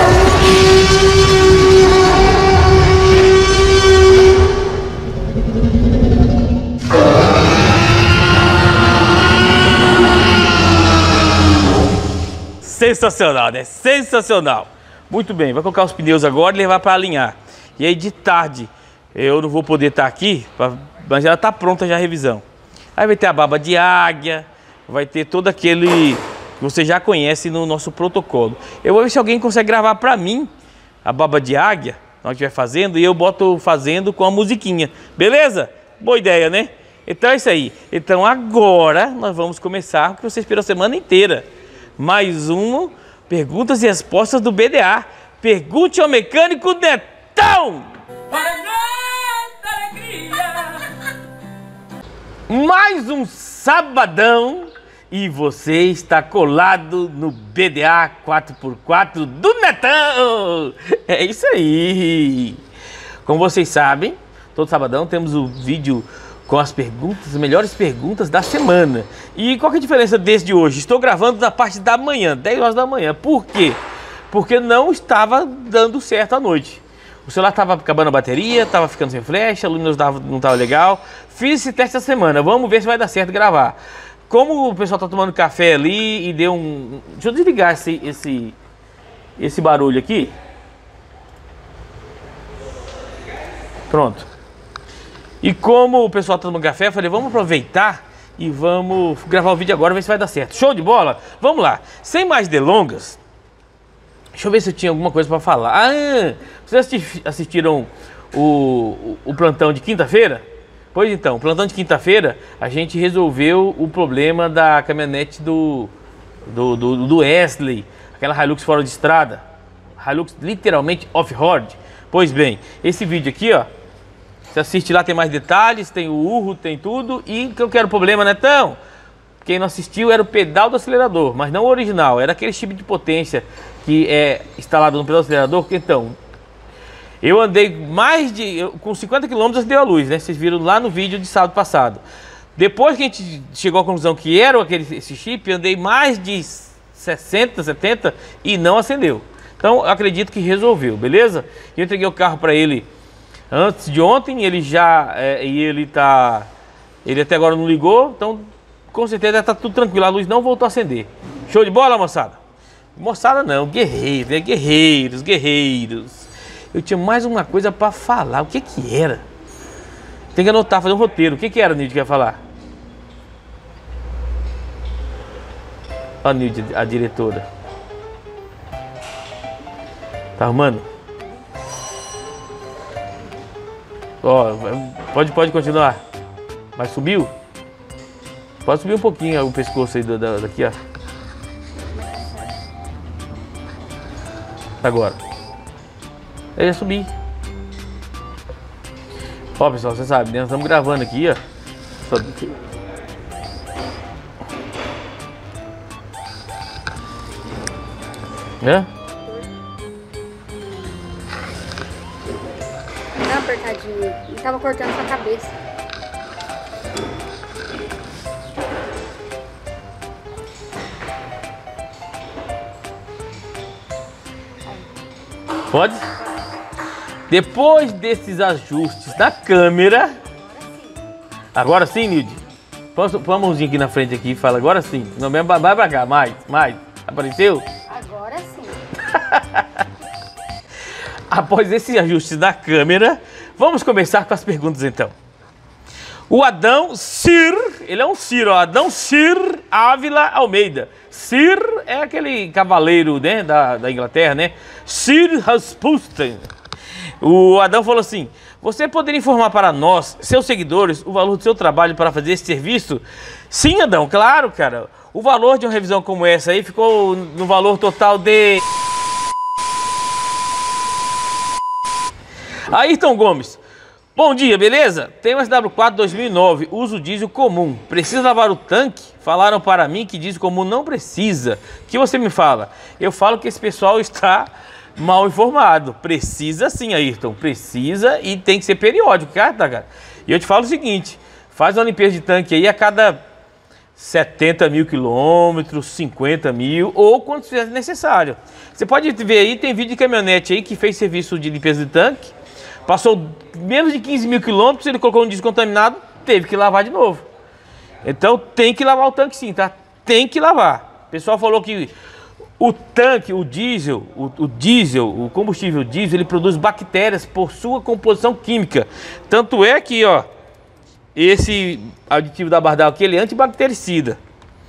Sensacional, né? Sensacional. Muito bem, vai colocar os pneus agora e levar para alinhar. E aí de tarde eu não vou poder estar aqui, pra... mas ela está pronta já a revisão. Aí vai ter a baba de águia. vai ter todo aquele que você já conhece no nosso protocolo. Eu vou ver se alguém consegue gravar pra mim a baba de águia, na hora que estiver fazendo, e eu boto fazendo com a musiquinha. Beleza? Boa ideia, né? Então é isso aí. Então agora nós vamos começar o que você esperou a semana inteira. Mais um Perguntas e Respostas do B D A. Pergunte ao mecânico Netão! Mais um sabadão e você está colado no B D A quatro por quatro do Netão. É isso aí. Como vocês sabem, todo sabadão temos o vídeo com as perguntas, as melhores perguntas da semana. E qual que é a diferença desse de hoje? Estou gravando na parte da manhã, dez horas da manhã. Por quê? Porque não estava dando certo à noite. O celular estava acabando a bateria, estava ficando sem flash, a luz não estava legal. Fiz esse teste essa semana, vamos ver se vai dar certo gravar. Como o pessoal está tomando café ali e deu um... Deixa eu desligar esse, esse, esse barulho aqui. Pronto. E como o pessoal está tomando café, eu falei, vamos aproveitar e vamos gravar o vídeo agora, ver se vai dar certo. Show de bola? Vamos lá. Sem mais delongas, deixa eu ver se eu tinha alguma coisa para falar. Ah, vocês assistiram o, o, o plantão de quinta-feira? Pois então, o plantão de quinta-feira, a gente resolveu o problema da caminhonete do, do, do, do Wesley, aquela Hilux fora de estrada, Hilux literalmente off-road. Pois bem, esse vídeo aqui, ó, você assiste lá, tem mais detalhes, tem o urro, tem tudo. E que eu quero problema, Netão? Quem não assistiu era o pedal do acelerador, mas não o original, era aquele chip de potência que é instalado no pedal do acelerador. Então, eu andei mais de... Eu, com cinquenta quilômetros deu a luz, né? Vocês viram lá no vídeo de sábado passado. Depois que a gente chegou à conclusão que era aquele, esse chip, andei mais de sessenta, setenta e não acendeu. Então, eu acredito que resolveu, beleza? Eu entreguei o carro para ele antes de ontem, ele já... É, e ele tá... Ele até agora não ligou, então com certeza tá tudo tranquilo. A luz não voltou a acender. Show de bola, moçada? Moçada não, guerreiros, é guerreiros, guerreiros. Eu tinha mais uma coisa para falar. O que que era? Tem que anotar, fazer um roteiro. O que que era, Nilde, que ia falar? Ó, a Nilde, a diretora. Tá arrumando? Ó, pode, pode continuar. Mas subiu? Pode subir um pouquinho o pescoço aí do, da, daqui, ó. Agora. Eu já subi. Ó, pessoal, você sabe, né? Nós estamos gravando aqui, ó. Só... Né? Dá uma apertadinha. Ele tava cortando sua cabeça. Pode? Depois desses ajustes da câmera... Agora sim, Nilde? Põe a mãozinha aqui na frente aqui e fala, agora sim. Não, vai pra cá, mais, mais. Apareceu? Agora sim. Após esses ajustes da câmera, vamos começar com as perguntas então. O Adão Sir, ele é um Sir, ó, Adão Sir Ávila Almeida. Sir é aquele cavaleiro, né, da, da Inglaterra, né? Sir Rasputin. O Adão falou assim, você poderia informar para nós, seus seguidores, o valor do seu trabalho para fazer esse serviço? Sim, Adão, claro, cara. O valor de uma revisão como essa aí ficou no valor total de... Ayrton Gomes. Bom dia, beleza? Tenho um S W quatro dois mil e nove, uso diesel comum. Precisa lavar o tanque? Falaram para mim que diesel comum não precisa. O que você me fala? Eu falo que esse pessoal está mal informado. Precisa sim, Ayrton. Precisa e tem que ser periódico, cara, cara. E eu te falo o seguinte, faz uma limpeza de tanque aí a cada setenta mil quilômetros, cinquenta mil ou quanto for necessário. Você pode ver aí, tem vídeo de caminhonete aí que fez serviço de limpeza de tanque. Passou menos de quinze mil quilômetros, ele colocou um diesel contaminado, teve que lavar de novo. Então tem que lavar o tanque sim, tá? Tem que lavar. O pessoal falou que o tanque, o diesel, o, o diesel, o combustível diesel, ele produz bactérias por sua composição química. Tanto é que, ó, esse aditivo da Bardal aqui, ele é antibactericida.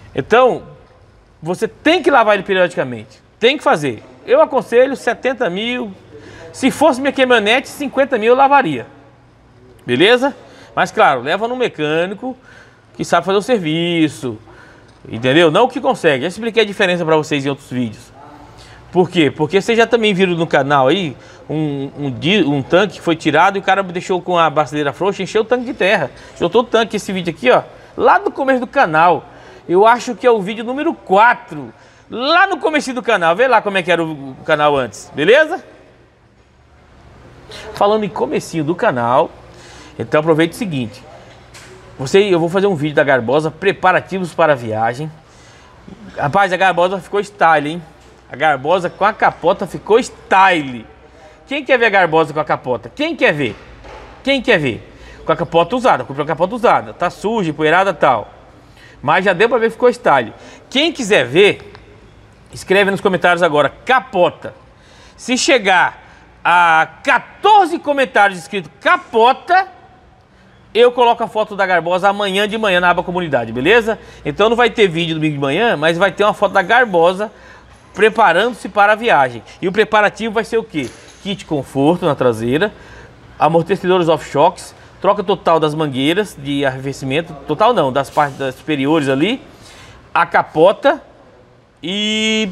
Então, você tem que lavar ele periodicamente. Tem que fazer. Eu aconselho setenta mil. Se fosse minha caminhonete, cinquenta mil eu lavaria. Beleza? Mas claro, leva no mecânico que sabe fazer o serviço. Entendeu? Não o que consegue. Já expliquei a diferença para vocês em outros vídeos. Por quê? Porque vocês já também viram no canal aí um, um, um tanque que foi tirado e o cara deixou com a brasileira frouxa, encheu o tanque de terra. Juntou o tanque, esse vídeo aqui, ó, lá do começo do canal. Eu acho que é o vídeo número quatro. Lá no começo do canal. Vê lá como é que era o, o canal antes. Beleza? Falando em comecinho do canal, então aproveite o seguinte. Você, eu vou fazer um vídeo da Garbosa, preparativos para a viagem. Rapaz, a Garbosa ficou style, hein? A Garbosa com a capota ficou style. Quem quer ver a Garbosa com a capota? Quem quer ver? Quem quer ver? Com a capota usada, comprou a capota usada. Tá suja, empoeirada e tal. Mas já deu pra ver que ficou style. Quem quiser ver, escreve nos comentários agora, capota. Se chegar a quatorze comentários escrito capota, eu coloco a foto da Garbosa amanhã de manhã na aba comunidade, beleza? Então não vai ter vídeo domingo de manhã, mas vai ter uma foto da Garbosa preparando-se para a viagem. E o preparativo vai ser o quê? Kit conforto na traseira, amortecedores off-shocks, troca total das mangueiras de arrefecimento, total não, das partes das superiores ali, a capota e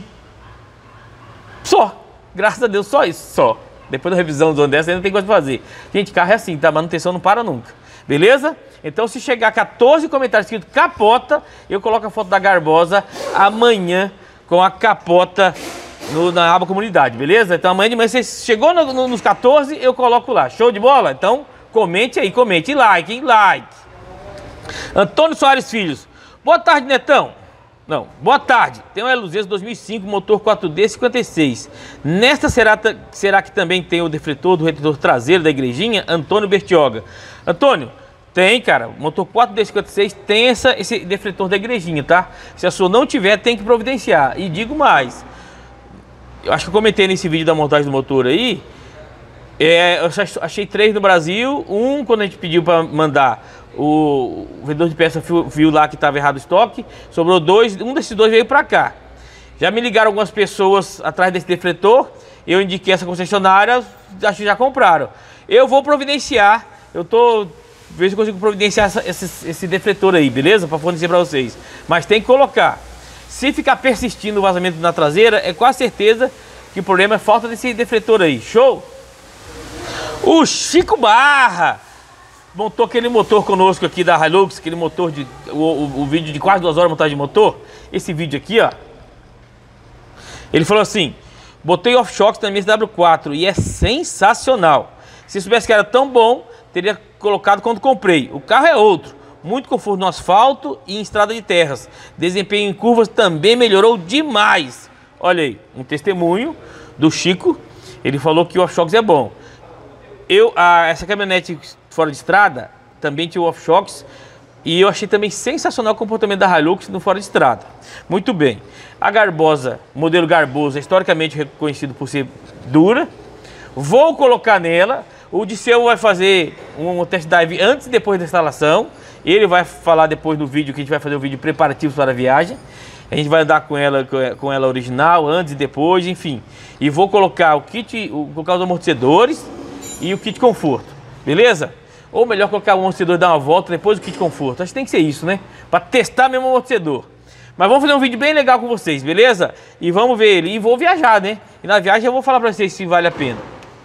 só. Graças a Deus, só isso, só. Depois da revisão do dessa ainda tem coisa pra fazer. Gente, carro é assim, tá? Manutenção não para nunca. Beleza? Então se chegar a quatorze comentários escrito capota, eu coloco a foto da Garbosa amanhã com a capota no, na aba comunidade, beleza? Então amanhã de manhã, você chegou no, no, nos quatorze, eu coloco lá. Show de bola? Então comente aí, comente. E like, hein? Like. Antônio Soares Filhos. Boa tarde, Netão. Não, boa tarde. Tem um Eluzes dois mil e cinco, motor quatro D cinquenta e seis. Nesta será, será que também tem o defletor do retentor traseiro da igrejinha? Antônio Bertioga. Antônio, tem, cara. Motor quatro D cinquenta e seis tem essa, esse defletor da igrejinha, tá? Se a sua não tiver, tem que providenciar. E digo mais. Eu acho que eu comentei nesse vídeo da montagem do motor aí. É, eu achei três no Brasil. Um, quando a gente pediu para mandar, o, o vendedor de peça viu, viu lá que estava errado o estoque. Sobrou dois. Um desses dois veio para cá. Já me ligaram algumas pessoas atrás desse defletor. Eu indiquei essa concessionária. Acho que já compraram. Eu vou providenciar. Eu tô... Ver se eu consigo providenciar essa, esse, esse defletor aí, beleza? Para fornecer para vocês. Mas tem que colocar. Se ficar persistindo o vazamento na traseira, é quase certeza que o problema é falta desse defletor aí. Show? O Chico Barra montou aquele motor conosco aqui da Hilux, aquele motor de... O, o, o vídeo de quase duas horas de montagem de motor. Esse vídeo aqui, ó. Ele falou assim, botei off-shocks na minha W quatro e é sensacional. Se soubesse que era tão bom, teria colocado quando comprei. O carro é outro, muito conforto no asfalto e em estrada de terras. Desempenho em curvas também melhorou demais. Olha aí, um testemunho do Chico. Ele falou que o off-shocks é bom. Eu, a, essa caminhonete fora de estrada também tinha o off-shocks e eu achei também sensacional o comportamento da Hilux no fora de estrada. Muito bem. A Garbosa, modelo Garbosa, historicamente reconhecido por ser dura. Vou colocar nela. O Disseu vai fazer um test drive antes e depois da instalação. Ele vai falar depois do vídeo que a gente vai fazer o vídeo preparativo para a viagem. A gente vai andar com ela, com ela original, antes e depois, enfim. E vou colocar o kit, o, colocar os amortecedores e o kit conforto, beleza? Ou melhor, colocar o amortecedor e dar uma volta, depois o kit conforto. Acho que tem que ser isso, né? Para testar mesmo o amortecedor. Mas vamos fazer um vídeo bem legal com vocês, beleza? E vamos ver ele. E vou viajar, né? E na viagem eu vou falar para vocês se vale a pena.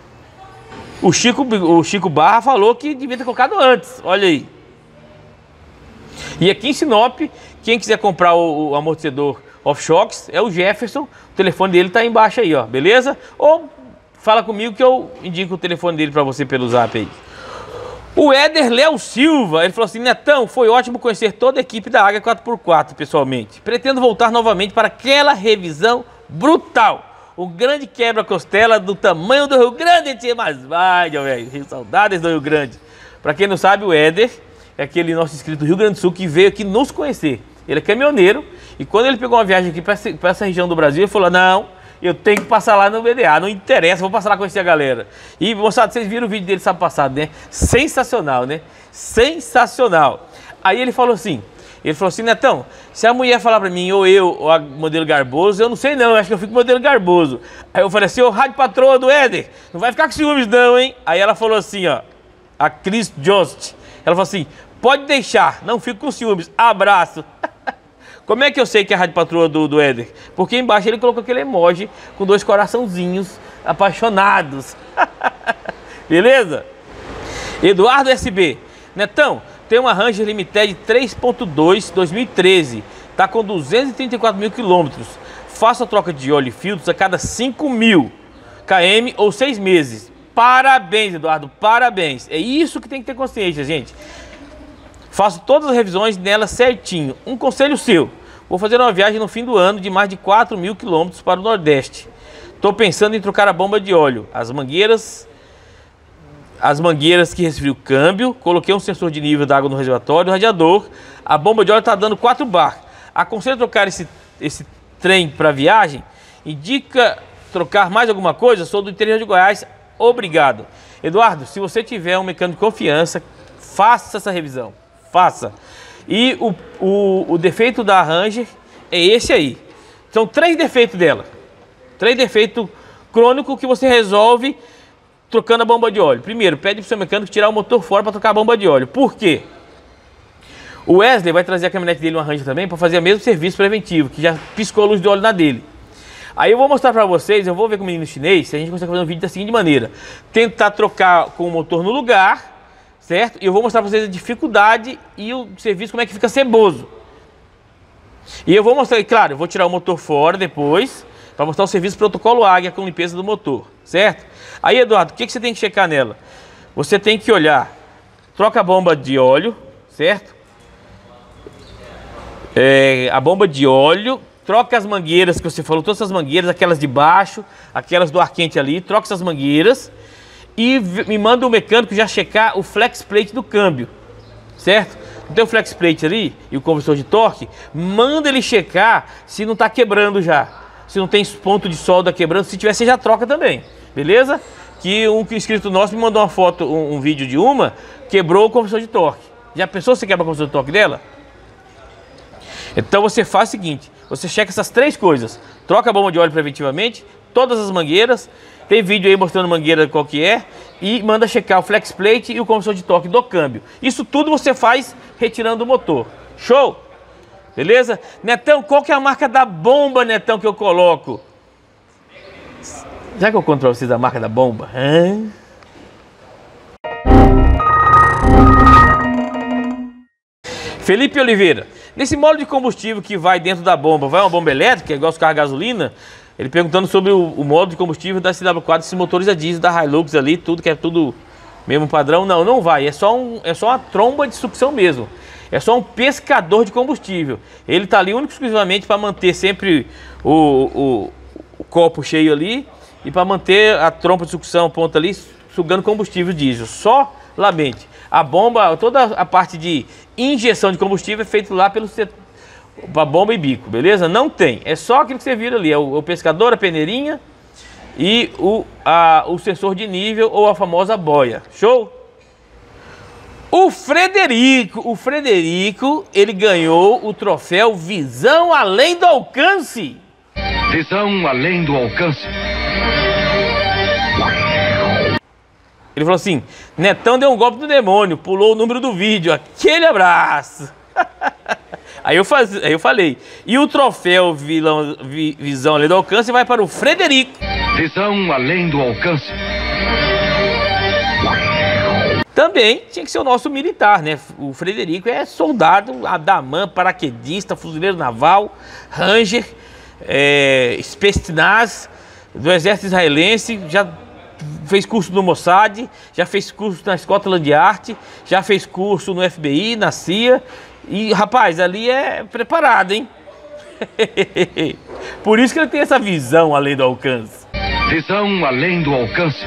O Chico, o Chico Barra falou que devia ter colocado antes, olha aí. E aqui em Sinop, quem quiser comprar o, o amortecedor off-shocks é o Jefferson. O telefone dele tá embaixo aí, ó, beleza? Ou fala comigo que eu indico o telefone dele para você pelo zap aí. O Éder Léo Silva, ele falou assim, Netão, foi ótimo conhecer toda a equipe da Águia quatro por quatro pessoalmente. Pretendo voltar novamente para aquela revisão brutal. O grande quebra-costela do tamanho do Rio Grande, tia, mas vai, velho, saudades do Rio Grande. Para quem não sabe, o Éder é aquele nosso inscrito do Rio Grande do Sul que veio aqui nos conhecer. Ele é caminhoneiro e quando ele pegou uma viagem aqui para essa, essa região do Brasil, ele falou, não, eu tenho que passar lá no B D A, não interessa, vou passar lá conhecer a galera. E, moçada, vocês viram o vídeo dele sábado passado, né? Sensacional, né? Sensacional. Aí ele falou assim, Ele falou assim, Netão, se a mulher falar pra mim, ou eu, ou a modelo Garboso, eu não sei não, eu acho que eu fico modelo Garboso. Aí eu falei assim, ô rádio patroa do Éder, não vai ficar com ciúmes não, hein? Aí ela falou assim, ó, a Cris Jost, ela falou assim, pode deixar, não fico com ciúmes, abraço. Como é que eu sei que é a rádio patroa do, do Éder? Porque embaixo ele colocou aquele emoji com dois coraçãozinhos apaixonados. Beleza? Eduardo S B, Netão, tem uma Ranger Limited três ponto dois dois mil e treze, tá com duzentos e trinta e quatro mil quilômetros. Faça a troca de óleo e filtros a cada cinco mil quilômetros ou seis meses. Parabéns, Eduardo, parabéns. É isso que tem que ter consciência, gente. Faço todas as revisões nela certinho. Um conselho seu, vou fazer uma viagem no fim do ano de mais de quatro mil quilômetros para o Nordeste. Estou pensando em trocar a bomba de óleo, as mangueiras... as mangueiras que resfriam o câmbio, coloquei um sensor de nível da água no reservatório, o radiador, a bomba de óleo está dando quatro bar. Aconselho trocar esse, esse trem para viagem? Indica trocar mais alguma coisa? Sou do interior de Goiás, obrigado. Eduardo, se você tiver um mecânico de confiança, faça essa revisão, faça. E o, o, o defeito da Ranger é esse aí. São três defeitos dela, três defeitos crônicos que você resolve trocando a bomba de óleo. Primeiro, pede para o seu mecânico tirar o motor fora para trocar a bomba de óleo. Por quê? O Wesley vai trazer a caminhonete dele, uma Ranger também, para fazer o mesmo serviço preventivo, que já piscou a luz de óleo na dele. Aí eu vou mostrar para vocês, eu vou ver com o menino chinês, se a gente consegue fazer um vídeo da seguinte maneira. Tentar trocar com o motor no lugar, certo? E eu vou mostrar para vocês a dificuldade e o serviço, como é que fica ceboso. E eu vou mostrar, e claro, eu vou tirar o motor fora depois, para mostrar o serviço protocolo Águia com limpeza do motor, certo? Aí, Eduardo, o que, que você tem que checar nela? Você tem que olhar, troca a bomba de óleo, certo? É, a bomba de óleo, troca as mangueiras que você falou, todas essas mangueiras, aquelas de baixo, aquelas do ar quente ali, troca essas mangueiras e me manda o mecânico já checar o flex plate do câmbio, certo? Não tem o flex plate ali e o conversor de torque, manda ele checar se não está quebrando já, se não tem ponto de solda quebrando, se tiver você já troca também, beleza? Que um inscrito nosso me mandou uma foto, um, um vídeo de uma, quebrou o conversor de torque. Já pensou se você quebra o conversor de torque dela? Então você faz o seguinte, você checa essas três coisas, troca a bomba de óleo preventivamente, todas as mangueiras, tem vídeo aí mostrando mangueira qual que é, e manda checar o flex plate e o conversor de torque do câmbio. Isso tudo você faz retirando o motor. Show? Beleza? Netão, qual que é a marca da bomba, Netão, que eu coloco? Já que eu conto pra vocês a marca da bomba? Hã? Felipe Oliveira, nesse modo de combustível que vai dentro da bomba, vai uma bomba elétrica, igual os carros a gasolina? Ele perguntando sobre o, o modo de combustível da C W quatro, esses motores a diesel, da Hilux ali, tudo que é tudo mesmo padrão. Não, não vai, é só, um, é só uma tromba de sucção mesmo. É só um pescador de combustível. Ele tá ali único exclusivamente para manter sempre o, o, o copo cheio ali e para manter a trompa de sucção ponta ali sugando combustível diesel. Só lamente. A bomba, toda a parte de injeção de combustível é feita lá pelo a bomba e bico, beleza? Não tem. É só aquilo que você vira ali. É o, o pescador, a peneirinha e o, a, o sensor de nível ou a famosa boia. Show? O Frederico, o Frederico, ele ganhou o troféu Visão Além do Alcance. Visão Além do Alcance. Ele falou assim, Netão deu um golpe do demônio, pulou o número do vídeo, aquele abraço. Aí eu, faz, aí eu falei, e o troféu vilão, vi, Visão Além do Alcance vai para o Frederico. Visão Além do Alcance. Também tinha que ser o nosso militar, né? O Frederico é soldado, adamã, paraquedista, fuzileiro naval, Ranger, é, Spetsnaz, do exército israelense, já fez curso no Mossad, já fez curso na Scotland Yard, já fez curso no F B I, na C I A, e rapaz, ali é preparado, hein? Por isso que ele tem essa visão além do alcance. Visão Além do Alcance.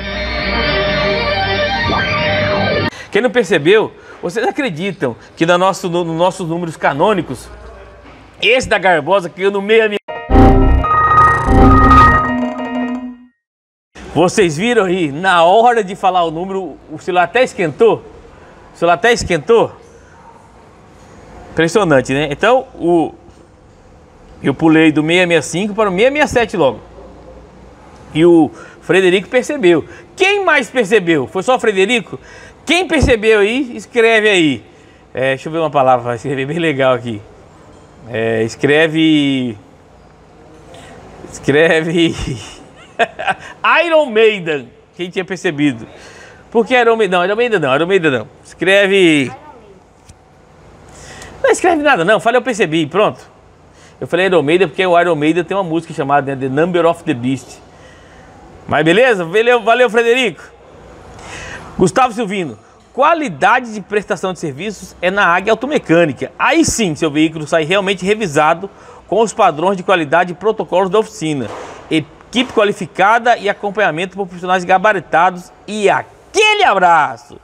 Quem não percebeu, vocês acreditam que no nosso, no, nos nossos números canônicos, esse da Garbosa caiu no meio a minha... Vocês viram aí, na hora de falar o número, o celular até esquentou? O celular até esquentou? Impressionante, né? Então, o... eu pulei do seiscentos e sessenta e cinco para o seiscentos e sessenta e sete logo. E o Frederico percebeu. Quem mais percebeu? Foi só o Frederico? Quem percebeu aí, escreve aí. É, deixa eu ver uma palavra para escrever bem legal aqui. É, escreve... Escreve... Iron Maiden. Quem tinha percebido? Por que Iron Maiden? Não, Iron Maiden não, Iron Maiden não. Escreve... Não escreve nada não, falei eu percebi, pronto. Eu falei Iron Maiden porque o Iron Maiden tem uma música chamada, né, The Number of the Beast. Mas beleza? Valeu, valeu, Frederico. Gustavo Silvino. Qualidade de prestação de serviços é na Águia Automecânica. Aí sim, seu veículo sai realmente revisado com os padrões de qualidade e protocolos da oficina. Equipe qualificada e acompanhamento por profissionais gabaritados. E aquele abraço!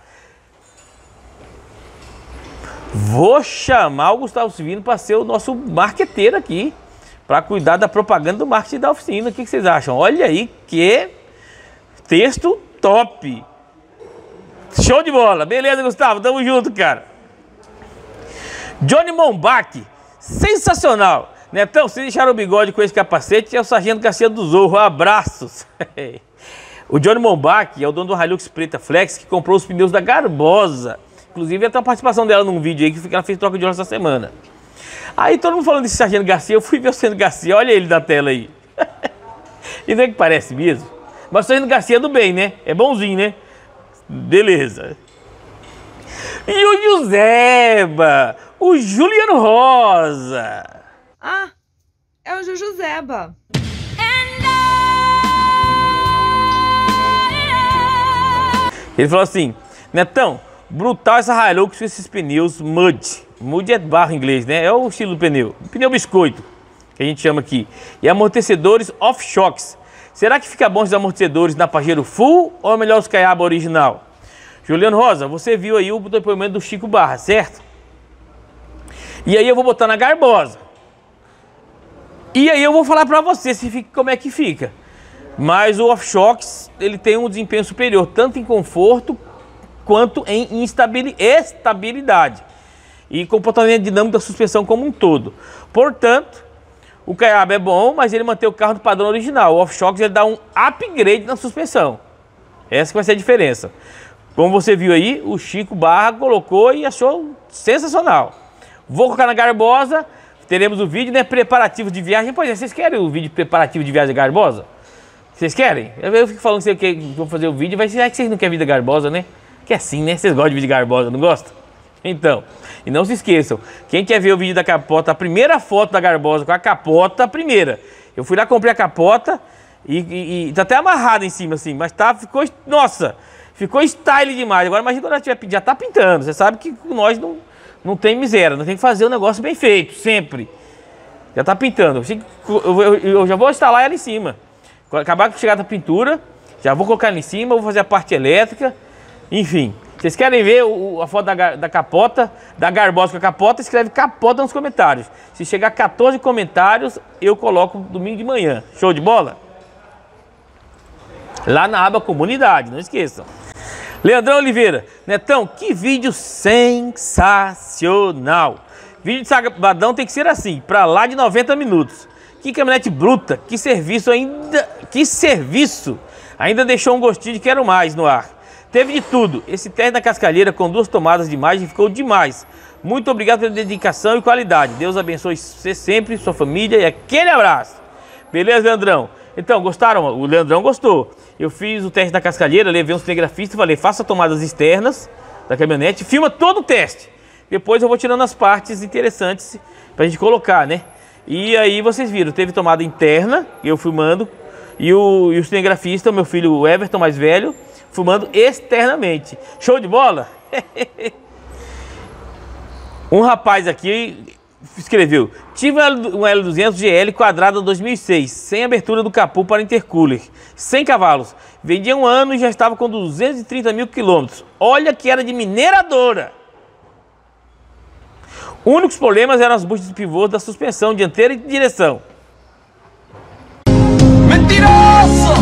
Vou chamar o Gustavo Silvino para ser o nosso marqueteiro aqui, para cuidar da propaganda do marketing da oficina. O que vocês acham? Olha aí que texto top! Show de bola! Beleza, Gustavo? Tamo junto, cara! Johnny Mombach, sensacional! Netão, se deixaram o bigode com esse capacete, é o Sargento Garcia do Zorro. Abraços! O Johnny Mombach é o dono do Hilux Preta Flex que comprou os pneus da Garbosa. Inclusive, tem uma participação dela num vídeo aí que ela fez troca de óleo essa semana. Aí, todo mundo falando desse Sargento Garcia, eu fui ver o Sargento Garcia, olha ele na tela aí. E não é que parece mesmo? Mas o Sargento Garcia é do bem, né? É bonzinho, né? Beleza. E o Joseba, o Juliano Rosa. Ah, é o Jujuzeba. Ele falou assim, Netão, brutal essa Hilux com esses pneus Mud. Mud é barro em inglês, né? É o estilo do pneu. Pneu biscoito, que a gente chama aqui. E amortecedores off-shocks. Será que fica bom os amortecedores na Pajero Full ou é melhor os Caiaba original? Juliano Rosa, você viu aí o depoimento do Chico Barra, certo? E aí eu vou botar na Garbosa. E aí eu vou falar pra você se fica, como é que fica. Mas o off-shocks, ele tem um desempenho superior, tanto em conforto quanto em estabilidade e comportamento dinâmico da suspensão como um todo. Portanto, o Caiaba é bom, mas ele mantém o carro do padrão original. O off-shocks ele dá um upgrade na suspensão. Essa que vai ser a diferença. Como você viu aí, o Chico Barra colocou e achou sensacional. Vou colocar na Garbosa, teremos o vídeo, né? Preparativo de viagem. Pois é, vocês querem o vídeo preparativo de viagem da Garbosa? Vocês querem? Eu fico falando que vocês vão fazer o vídeo, vai ser que vocês não querem vídeo da Garbosa, né? Que é assim, né? Vocês gostam de vídeo de Garbosa, não gostam? Então, e não se esqueçam, quem quer ver o vídeo da capota, a primeira foto da Garbosa com a capota, a primeira. Eu fui lá, comprei a capota e, e, e tá até amarrado em cima assim, mas tá, ficou, nossa, ficou style demais. Agora imagina quando ela tiver, já tá pintando, você sabe que nós não, não tem miséria, nós tem que fazer o negócio bem feito, sempre. Já tá pintando, eu, eu, eu já vou instalar ela em cima. Quando acabar de chegar da pintura, já vou colocar ela em cima, vou fazer a parte elétrica, enfim. Vocês querem ver o, a foto da, da capota, da Garbosa com a capota? Escreve capota nos comentários. Se chegar a quatorze comentários, eu coloco domingo de manhã. Show de bola? Lá na aba comunidade, não esqueçam. Leandrão Oliveira, Netão, que vídeo sensacional. Vídeo de sabadão tem que ser assim, pra lá de noventa minutos. Que caminhonete bruta, que serviço ainda, que serviço. Ainda deixou um gostinho de quero mais no ar. Teve de tudo. Esse teste da Cascalheira com duas tomadas de imagem ficou demais. Muito obrigado pela dedicação e qualidade. Deus abençoe você sempre, sua família e aquele abraço. Beleza, Leandrão? Então, gostaram? O Leandrão gostou. Eu fiz o teste da Cascalheira, levei um cinegrafista e falei, faça tomadas externas da caminhonete, filma todo o teste. Depois eu vou tirando as partes interessantes pra gente colocar, né? E aí vocês viram, teve tomada interna, eu filmando, e o, e o cinegrafista, o meu filho o Everton, mais velho, filmando externamente. Show de bola? Um rapaz aqui escreveu, tive um L duzentos G L quadrada dois mil e seis, sem abertura do capô para intercooler, cem cavalos. Vendi há um ano e já estava com duzentos e trinta mil quilômetros. Olha que era de mineradora. Únicos problemas eram as buchas de pivô da suspensão dianteira e de direção. Mentiroso!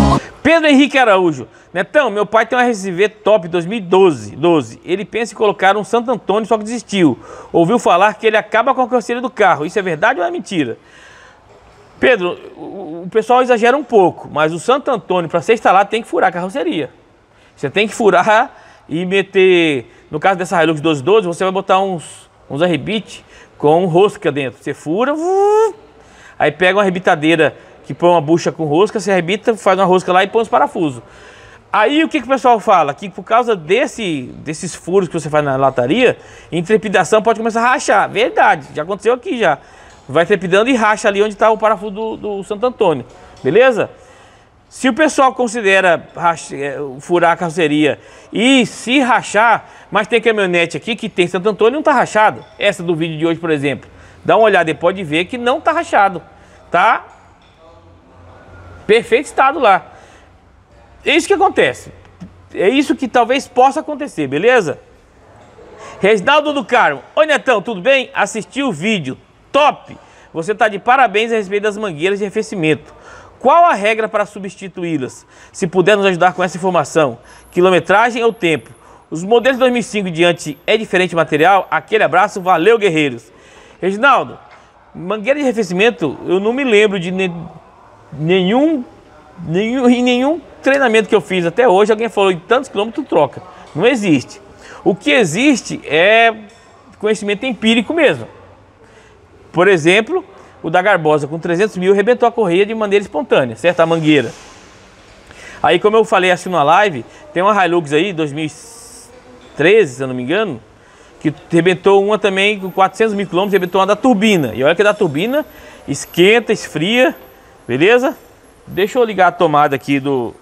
Pedro Henrique Araújo. Netão, meu pai tem um R S V top dois mil e doze. doze. Ele pensa em colocar um Santo Antônio, só que desistiu. Ouviu falar que ele acaba com a carroceria do carro. Isso é verdade ou é mentira? Pedro, o, o pessoal exagera um pouco, mas o Santo Antônio, para ser instalado, tem que furar a carroceria. Você tem que furar e meter... No caso dessa Hilux doze doze, você vai botar uns, uns arrebite com rosca dentro. Você fura, uh, aí pega uma arrebitadeira que põe uma bucha com rosca, você arrebita, faz uma rosca lá e põe os parafusos. Aí o que, que o pessoal fala? Que por causa desse, desses furos que você faz na lataria, em trepidação pode começar a rachar. Verdade, já aconteceu aqui já. Vai trepidando e racha ali onde está o parafuso do, do Santo Antônio. Beleza? Se o pessoal considera racha, furar a carroceria e se rachar, mas tem caminhonete aqui que tem Santo Antônio e não está rachado. Essa do vídeo de hoje, por exemplo. Dá uma olhada e pode ver que não está rachado. Tá perfeito estado lá. É isso que acontece. É isso que talvez possa acontecer, beleza? Reginaldo do Carmo. Oi, Netão, tudo bem? Assisti o vídeo. Top! Você está de parabéns a respeito das mangueiras de arrefecimento. Qual a regra para substituí-las? Se puder nos ajudar com essa informação. Quilometragem ou tempo? Os modelos de dois mil e cinco e diante é diferente material? Aquele abraço, valeu, guerreiros. Reginaldo, mangueira de arrefecimento, eu não me lembro de ne nenhum, nenhum, em nenhum treinamento que eu fiz até hoje, alguém falou em tantos quilômetros troca. Não existe. O que existe é conhecimento empírico mesmo. Por exemplo, o da Garbosa com trezentos mil arrebentou a correia de maneira espontânea, certo? A mangueira. Aí, como eu falei assim na live, tem uma Hilux aí, dois mil e treze, se eu não me engano, que arrebentou uma também com quatrocentos mil quilômetros, arrebentou uma da turbina. E olha que da turbina esquenta, esfria, beleza? Deixa eu ligar a tomada aqui do,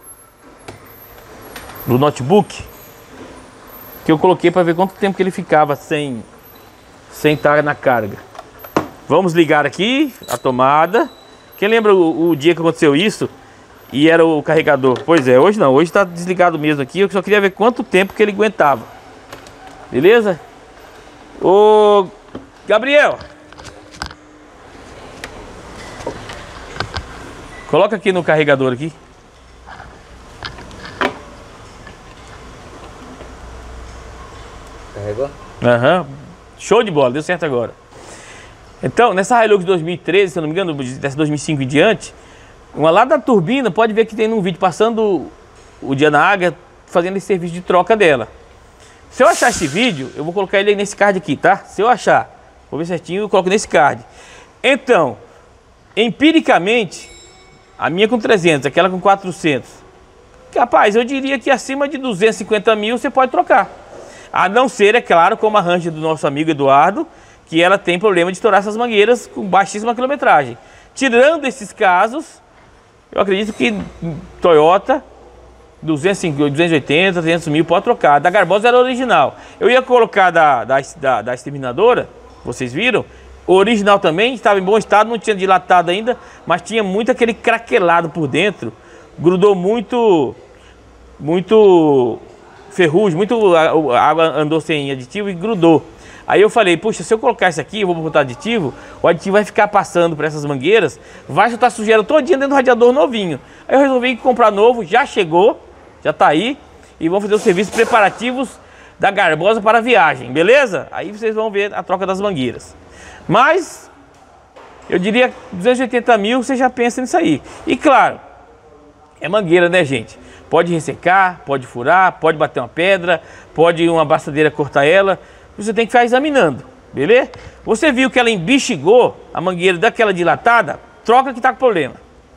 do notebook, que eu coloquei para ver quanto tempo que ele ficava sem, sem estar na carga. Vamos ligar aqui a tomada. Quem lembra o, o dia que aconteceu isso? E era o carregador. Pois é, hoje não, hoje está desligado mesmo aqui. Eu só queria ver quanto tempo que ele aguentava. Beleza? Ô Gabriel, coloca aqui no carregador aqui. Carregou? Aham, show de bola, deu certo agora. Então, nessa Hilux dois mil e treze, se eu não me engano, dessa dois mil e cinco em diante, uma lá da turbina, pode ver que tem num vídeo passando o dia na Águia, fazendo esse serviço de troca dela. Se eu achar esse vídeo, eu vou colocar ele aí nesse card aqui, tá? Se eu achar, vou ver certinho, eu coloco nesse card. Então, empiricamente, a minha com trezentos, aquela com quatrocentos. Rapaz, eu diria que acima de duzentos e cinquenta mil você pode trocar. A não ser, é claro, como a Ranger do nosso amigo Eduardo, que ela tem problema de estourar essas mangueiras com baixíssima quilometragem. Tirando esses casos, eu acredito que Toyota, duzentos e cinquenta, duzentos e oitenta, trezentos mil pode trocar. Da Garbosa era original. Eu ia colocar da, da, da, da Exterminadora, vocês viram? O original também, estava em bom estado, não tinha dilatado ainda, mas tinha muito aquele craquelado por dentro. Grudou muito, muito ferrugem, muito a água andou sem aditivo e grudou. Aí eu falei, puxa, se eu colocar isso aqui, eu vou botar aditivo, o aditivo vai ficar passando por essas mangueiras, vai soltar sujeira todinha dentro do radiador novinho. Aí eu resolvi comprar novo, já chegou, já tá aí, e vamos fazer os serviços preparativos da Garbosa para a viagem, beleza? Aí vocês vão ver a troca das mangueiras. Mas, eu diria duzentos e oitenta mil, você já pensa nisso aí. E claro, é mangueira, né, gente? Pode ressecar, pode furar, pode bater uma pedra, pode uma abraçadeira cortar ela. Você tem que ficar examinando, beleza? Você viu que ela embixigou a mangueira daquela dilatada? Troca que tá com problema.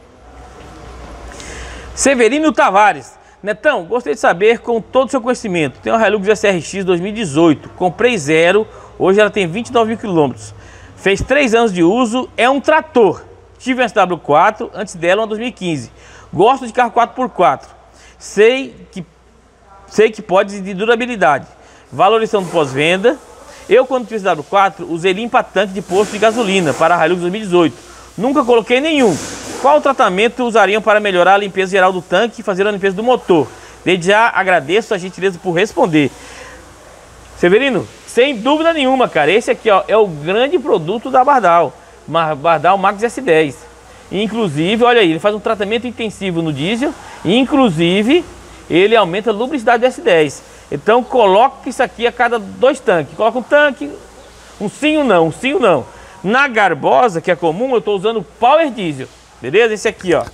Severino Tavares. Netão, gostaria de saber com todo o seu conhecimento. Tem uma Hilux S R X dois mil e dezoito. Comprei zero. Hoje ela tem vinte e nove mil quilômetros. Fez três anos de uso. É um trator. Tive uma S W quatro. Antes dela uma dois mil e quinze. Gosto de carro quatro por quatro. Sei que, sei que pode de durabilidade. Valorização do pós-venda. Eu, quando fiz W quatro, usei limpa-tanque de posto de gasolina para a Hilux dois mil e dezoito. Nunca coloquei nenhum. Qual tratamento usariam para melhorar a limpeza geral do tanque e fazer a limpeza do motor? Desde já agradeço a gentileza por responder. Severino, sem dúvida nenhuma, cara. Esse aqui ó, é o grande produto da Bardal. Bardal Max S dez. Inclusive, olha aí, ele faz um tratamento intensivo no diesel. Inclusive, ele aumenta a lubricidade do S dez. Então, coloca isso aqui a cada dois tanques. Coloca um tanque, um sim ou não, um sim ou não. Na Garbosa, que é comum, eu estou usando o Power Diesel. Beleza? Esse aqui, ó.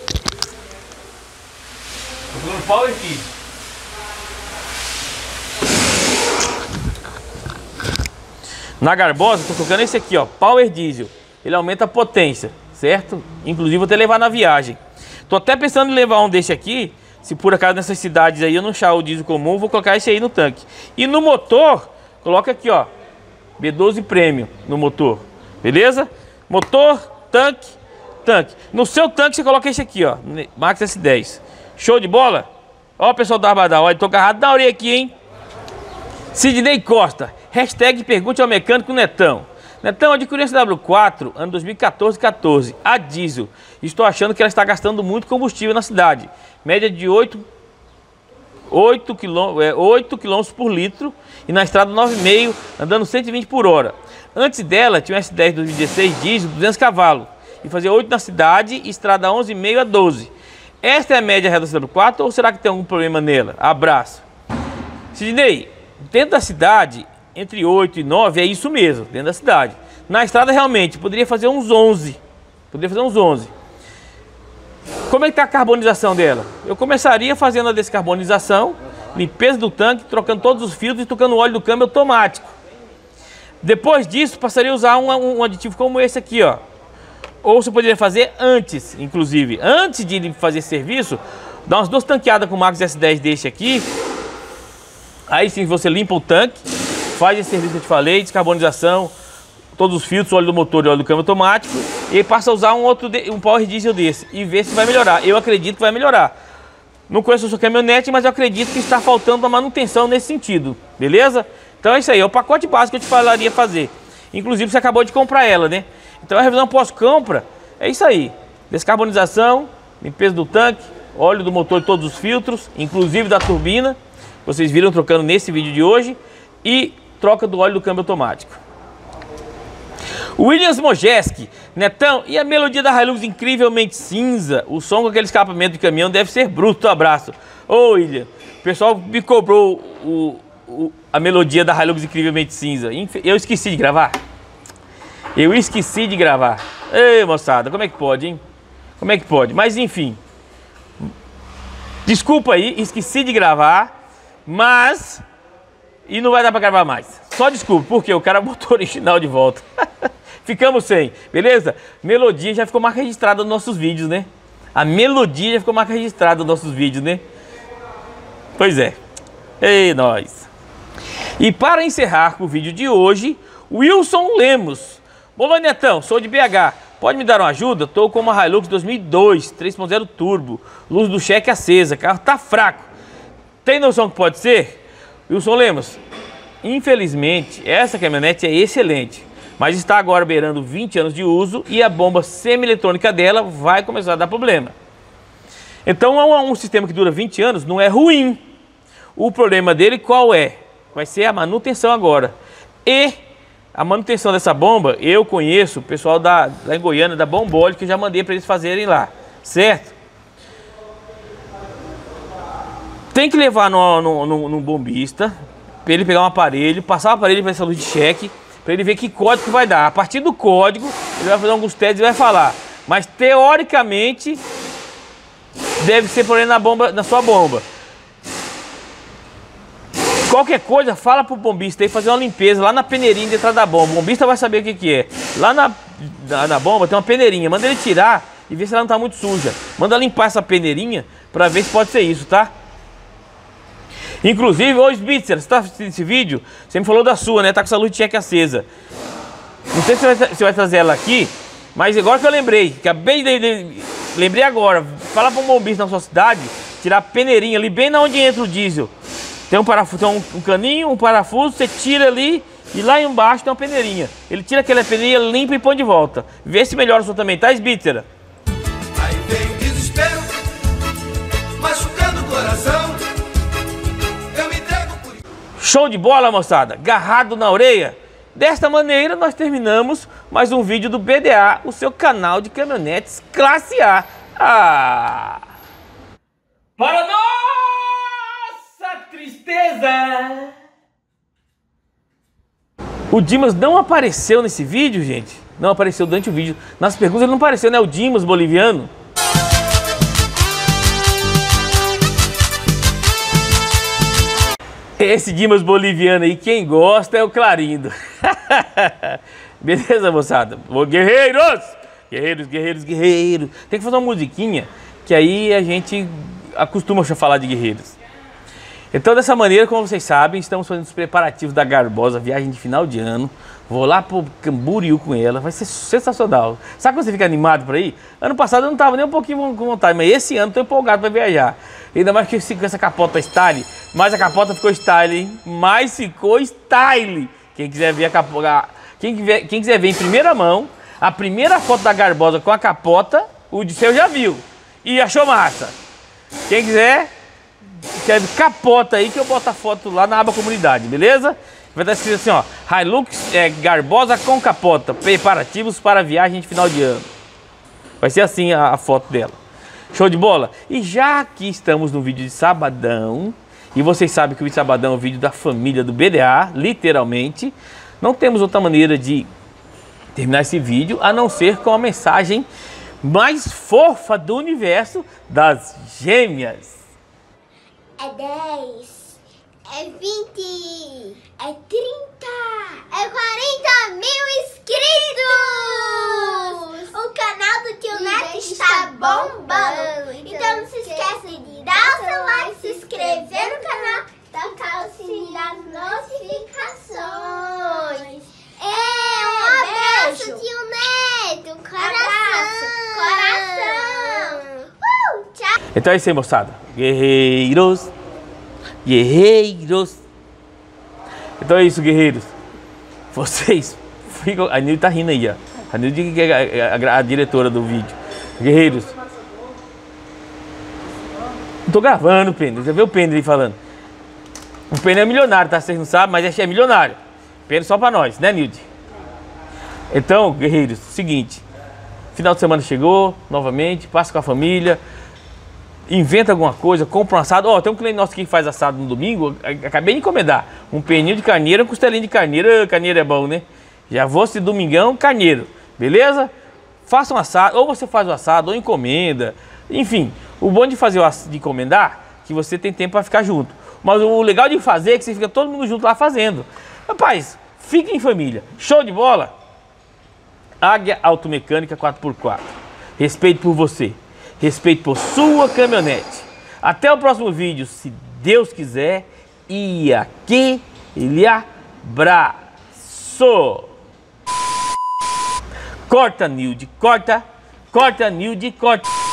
Estou usando o Power Diesel. Na Garbosa, estou colocando esse aqui, ó, Power Diesel. Ele aumenta a potência, certo? Inclusive, vou até levar na viagem. Estou até pensando em levar um desse aqui. Se por acaso nessas cidades aí eu não achar o diesel comum, vou colocar esse aí no tanque. E no motor, coloca aqui, ó, B doze Premium no motor. Beleza? Motor, tanque, tanque. No seu tanque você coloca esse aqui, ó, Max S dez. Show de bola? Ó o pessoal da Arbadal, olha, tô agarrado na orelha aqui, hein? Sidney Costa, hashtag pergunte ao mecânico Netão. Netão, adquiri essa W quatro, ano dois mil e quatorze, quatorze, a diesel. Estou achando que ela está gastando muito combustível na cidade. Média de oito quilômetros por litro e na estrada nove vírgula cinco, andando cento e vinte por hora. Antes dela, tinha um S dez dois mil e dezesseis diesel, duzentos cavalos. E fazia oito na cidade e estrada onze vírgula cinco a doze. Esta é a média reta da W quatro ou será que tem algum problema nela? Abraço. Sidney, dentro da cidade, entre oito e nove, é isso mesmo, dentro da cidade. Na estrada, realmente, poderia fazer uns onze. Poderia fazer uns onze. Como é que está a carbonização dela? Eu começaria fazendo a descarbonização, limpeza do tanque, trocando todos os filtros e trocando o óleo do câmbio automático. Depois disso, passaria a usar um, um aditivo como esse aqui, ó. Ou você poderia fazer antes, inclusive. Antes de fazer serviço, dá umas duas tanqueadas com o Max S dez desse aqui. Aí sim você limpa o tanque, faz esse serviço que eu te falei, descarbonização, todos os filtros, óleo do motor e óleo do câmbio automático, e aí passa a usar um outro um Power Diesel desse e ver se vai melhorar. Eu acredito que vai melhorar. Não conheço a sua caminhonete, mas eu acredito que está faltando uma manutenção nesse sentido, beleza? Então é isso aí, é o pacote básico que eu te falaria fazer. Inclusive você acabou de comprar ela, né? Então a revisão pós-compra é isso aí. Descarbonização, limpeza do tanque, óleo do motor e todos os filtros, inclusive da turbina. Vocês viram trocando nesse vídeo de hoje. E troca do óleo do câmbio automático. Williams Mojeski, Netão, e a melodia da Hilux incrivelmente cinza? O som com aquele escapamento de caminhão deve ser bruto. Abraço. Ô William, o pessoal me cobrou o, o, a melodia da Hilux incrivelmente cinza. Eu esqueci de gravar. Eu esqueci de gravar. Ei, moçada, como é que pode, hein? Como é que pode? Mas enfim. Desculpa aí, esqueci de gravar, mas... E não vai dar pra gravar mais. Só desculpa, porque o cara botou o original de volta. Ficamos sem, beleza? Melodia já ficou marca registrada nos nossos vídeos, né? A melodia já ficou marca registrada nos nossos vídeos, né? Pois é. Ei, nós. E para encerrar com o vídeo de hoje, Wilson Lemos. Olá, Netão, sou de B H. Pode me dar uma ajuda? Tô com uma Hilux dois mil e dois, três ponto zero turbo. Luz do cheque acesa. Carro tá fraco. Tem noção que pode ser? Wilson Lemos, infelizmente, essa caminhonete é excelente, mas está agora beirando vinte anos de uso e a bomba semi-eletrônica dela vai começar a dar problema. Então, um, um sistema que dura vinte anos não é ruim. O problema dele qual é? Vai ser a manutenção agora. E a manutenção dessa bomba, eu conheço o pessoal da, lá em Goiânia, da Bombole, que eu já mandei para eles fazerem lá, certo? Tem que levar no, no, no, no bombista, para ele pegar um aparelho, passar o aparelho para essa luz de cheque, para ele ver que código que vai dar. A partir do código, ele vai fazer alguns testes e vai falar. Mas teoricamente, deve ser problema na, bomba, na sua bomba. Qualquer coisa, fala pro bombista aí fazer uma limpeza lá na peneirinha dentro da bomba. O bombista vai saber o que, que é. Lá na, na, na bomba tem uma peneirinha, manda ele tirar e ver se ela não tá muito suja. Manda limpar essa peneirinha para ver se pode ser isso, tá? Inclusive, ô Spitzer, você tá assistindo esse vídeo? Você me falou da sua, né? Tá com essa luz de cheque acesa. Não sei se você vai, você vai trazer ela aqui, mas agora que eu lembrei, acabei de, de... Lembrei agora, fala para um bombista na sua cidade, tirar a peneirinha ali, bem na onde entra o diesel. Tem um parafuso, tem um, um caninho, um parafuso, você tira ali e lá embaixo tem uma peneirinha. Ele tira aquela peneirinha, limpa e põe de volta. Vê se melhora o seu também, tá, Spitzer? Aí vem o desespero, machucando o coração. Eu me entrego por... Show de bola, moçada. Garrado na orelha. Desta maneira, nós terminamos mais um vídeo do B D A, o seu canal de caminhonetes classe A. Ah! Para nossa tristeza, o Dimas não apareceu nesse vídeo, gente. Não apareceu durante o vídeo. Nas perguntas ele não apareceu, né? O Dimas boliviano. Esse Dimas boliviano aí, quem gosta é o Clarindo. Beleza, moçada? Guerreiros! Guerreiros, guerreiros, guerreiros. Tem que fazer uma musiquinha, que aí a gente acostuma a falar de guerreiros. Então, dessa maneira, como vocês sabem, estamos fazendo os preparativos da Garbosa, viagem de final de ano. Vou lá pro Camboriú com ela, vai ser sensacional. Sabe quando você fica animado para ir? Ano passado eu não tava nem um pouquinho com vontade, mas esse ano tô empolgado para viajar. Ainda mais que com essa capota style, mas a capota ficou style, hein? Mas ficou style. Quem quiser ver a capota, quem, quiser, quem quiser ver em primeira mão, a primeira foto da Garbosa com a capota, o de seu já viu. E achou massa. Quem quiser, escreve capota aí que eu boto a foto lá na aba comunidade, beleza? Vai estar escrito assim, ó, Hilux é, Garbosa com capota, preparativos para viagem de final de ano. Vai ser assim a, a foto dela. Show de bola? E já que estamos no vídeo de sabadão, e vocês sabem que o vídeo de sabadão é o vídeo da família do B D A, literalmente, não temos outra maneira de terminar esse vídeo a não ser com a mensagem mais fofa do universo das gêmeas. É dez, é vinte, é trinta, é quarenta mil inscritos! O canal do Tio Neto está bombando! Então não se esqueça de dar o seu like, se inscrever no canal, tocar o sininho das notificações. É, um abraço, Tio Neto! Coração! Coração! Uh, tchau! Então é isso aí, moçada. Guerreiros, guerreiros. Então é isso, guerreiros. Vocês ficam... A Nilde tá rindo aí, ó. A Nilde que é a, a, a diretora do vídeo. Guerreiros. Não tô gravando, Pênis. Já viu o Pênis aí falando? O Pênis é milionário, tá? Vocês não sabem, mas é milionário. Pênis só pra nós, né, Nilde? Então, guerreiros, seguinte. Final de semana chegou, novamente. Passa com a família. Inventa alguma coisa, compra um assado. Ó, oh, tem um cliente nosso aqui que faz assado no domingo. Acabei de encomendar um peninho de carneiro, um costelinho de carneiro. Carneiro é bom, né? Já vou se domingão, carneiro. Beleza? Faça um assado. Ou você faz o assado, ou encomenda. Enfim, o bom de fazer o de encomendar, que você tem tempo para ficar junto. Mas o legal de fazer é que você fica todo mundo junto lá fazendo. Rapaz, fique em família. Show de bola? Águia Automecânica quatro por quatro. Respeito por você. Respeito por sua caminhonete. Até o próximo vídeo, se Deus quiser. E aquele abraço. Corta, Nilde, corta. Corta, Nilde, corta.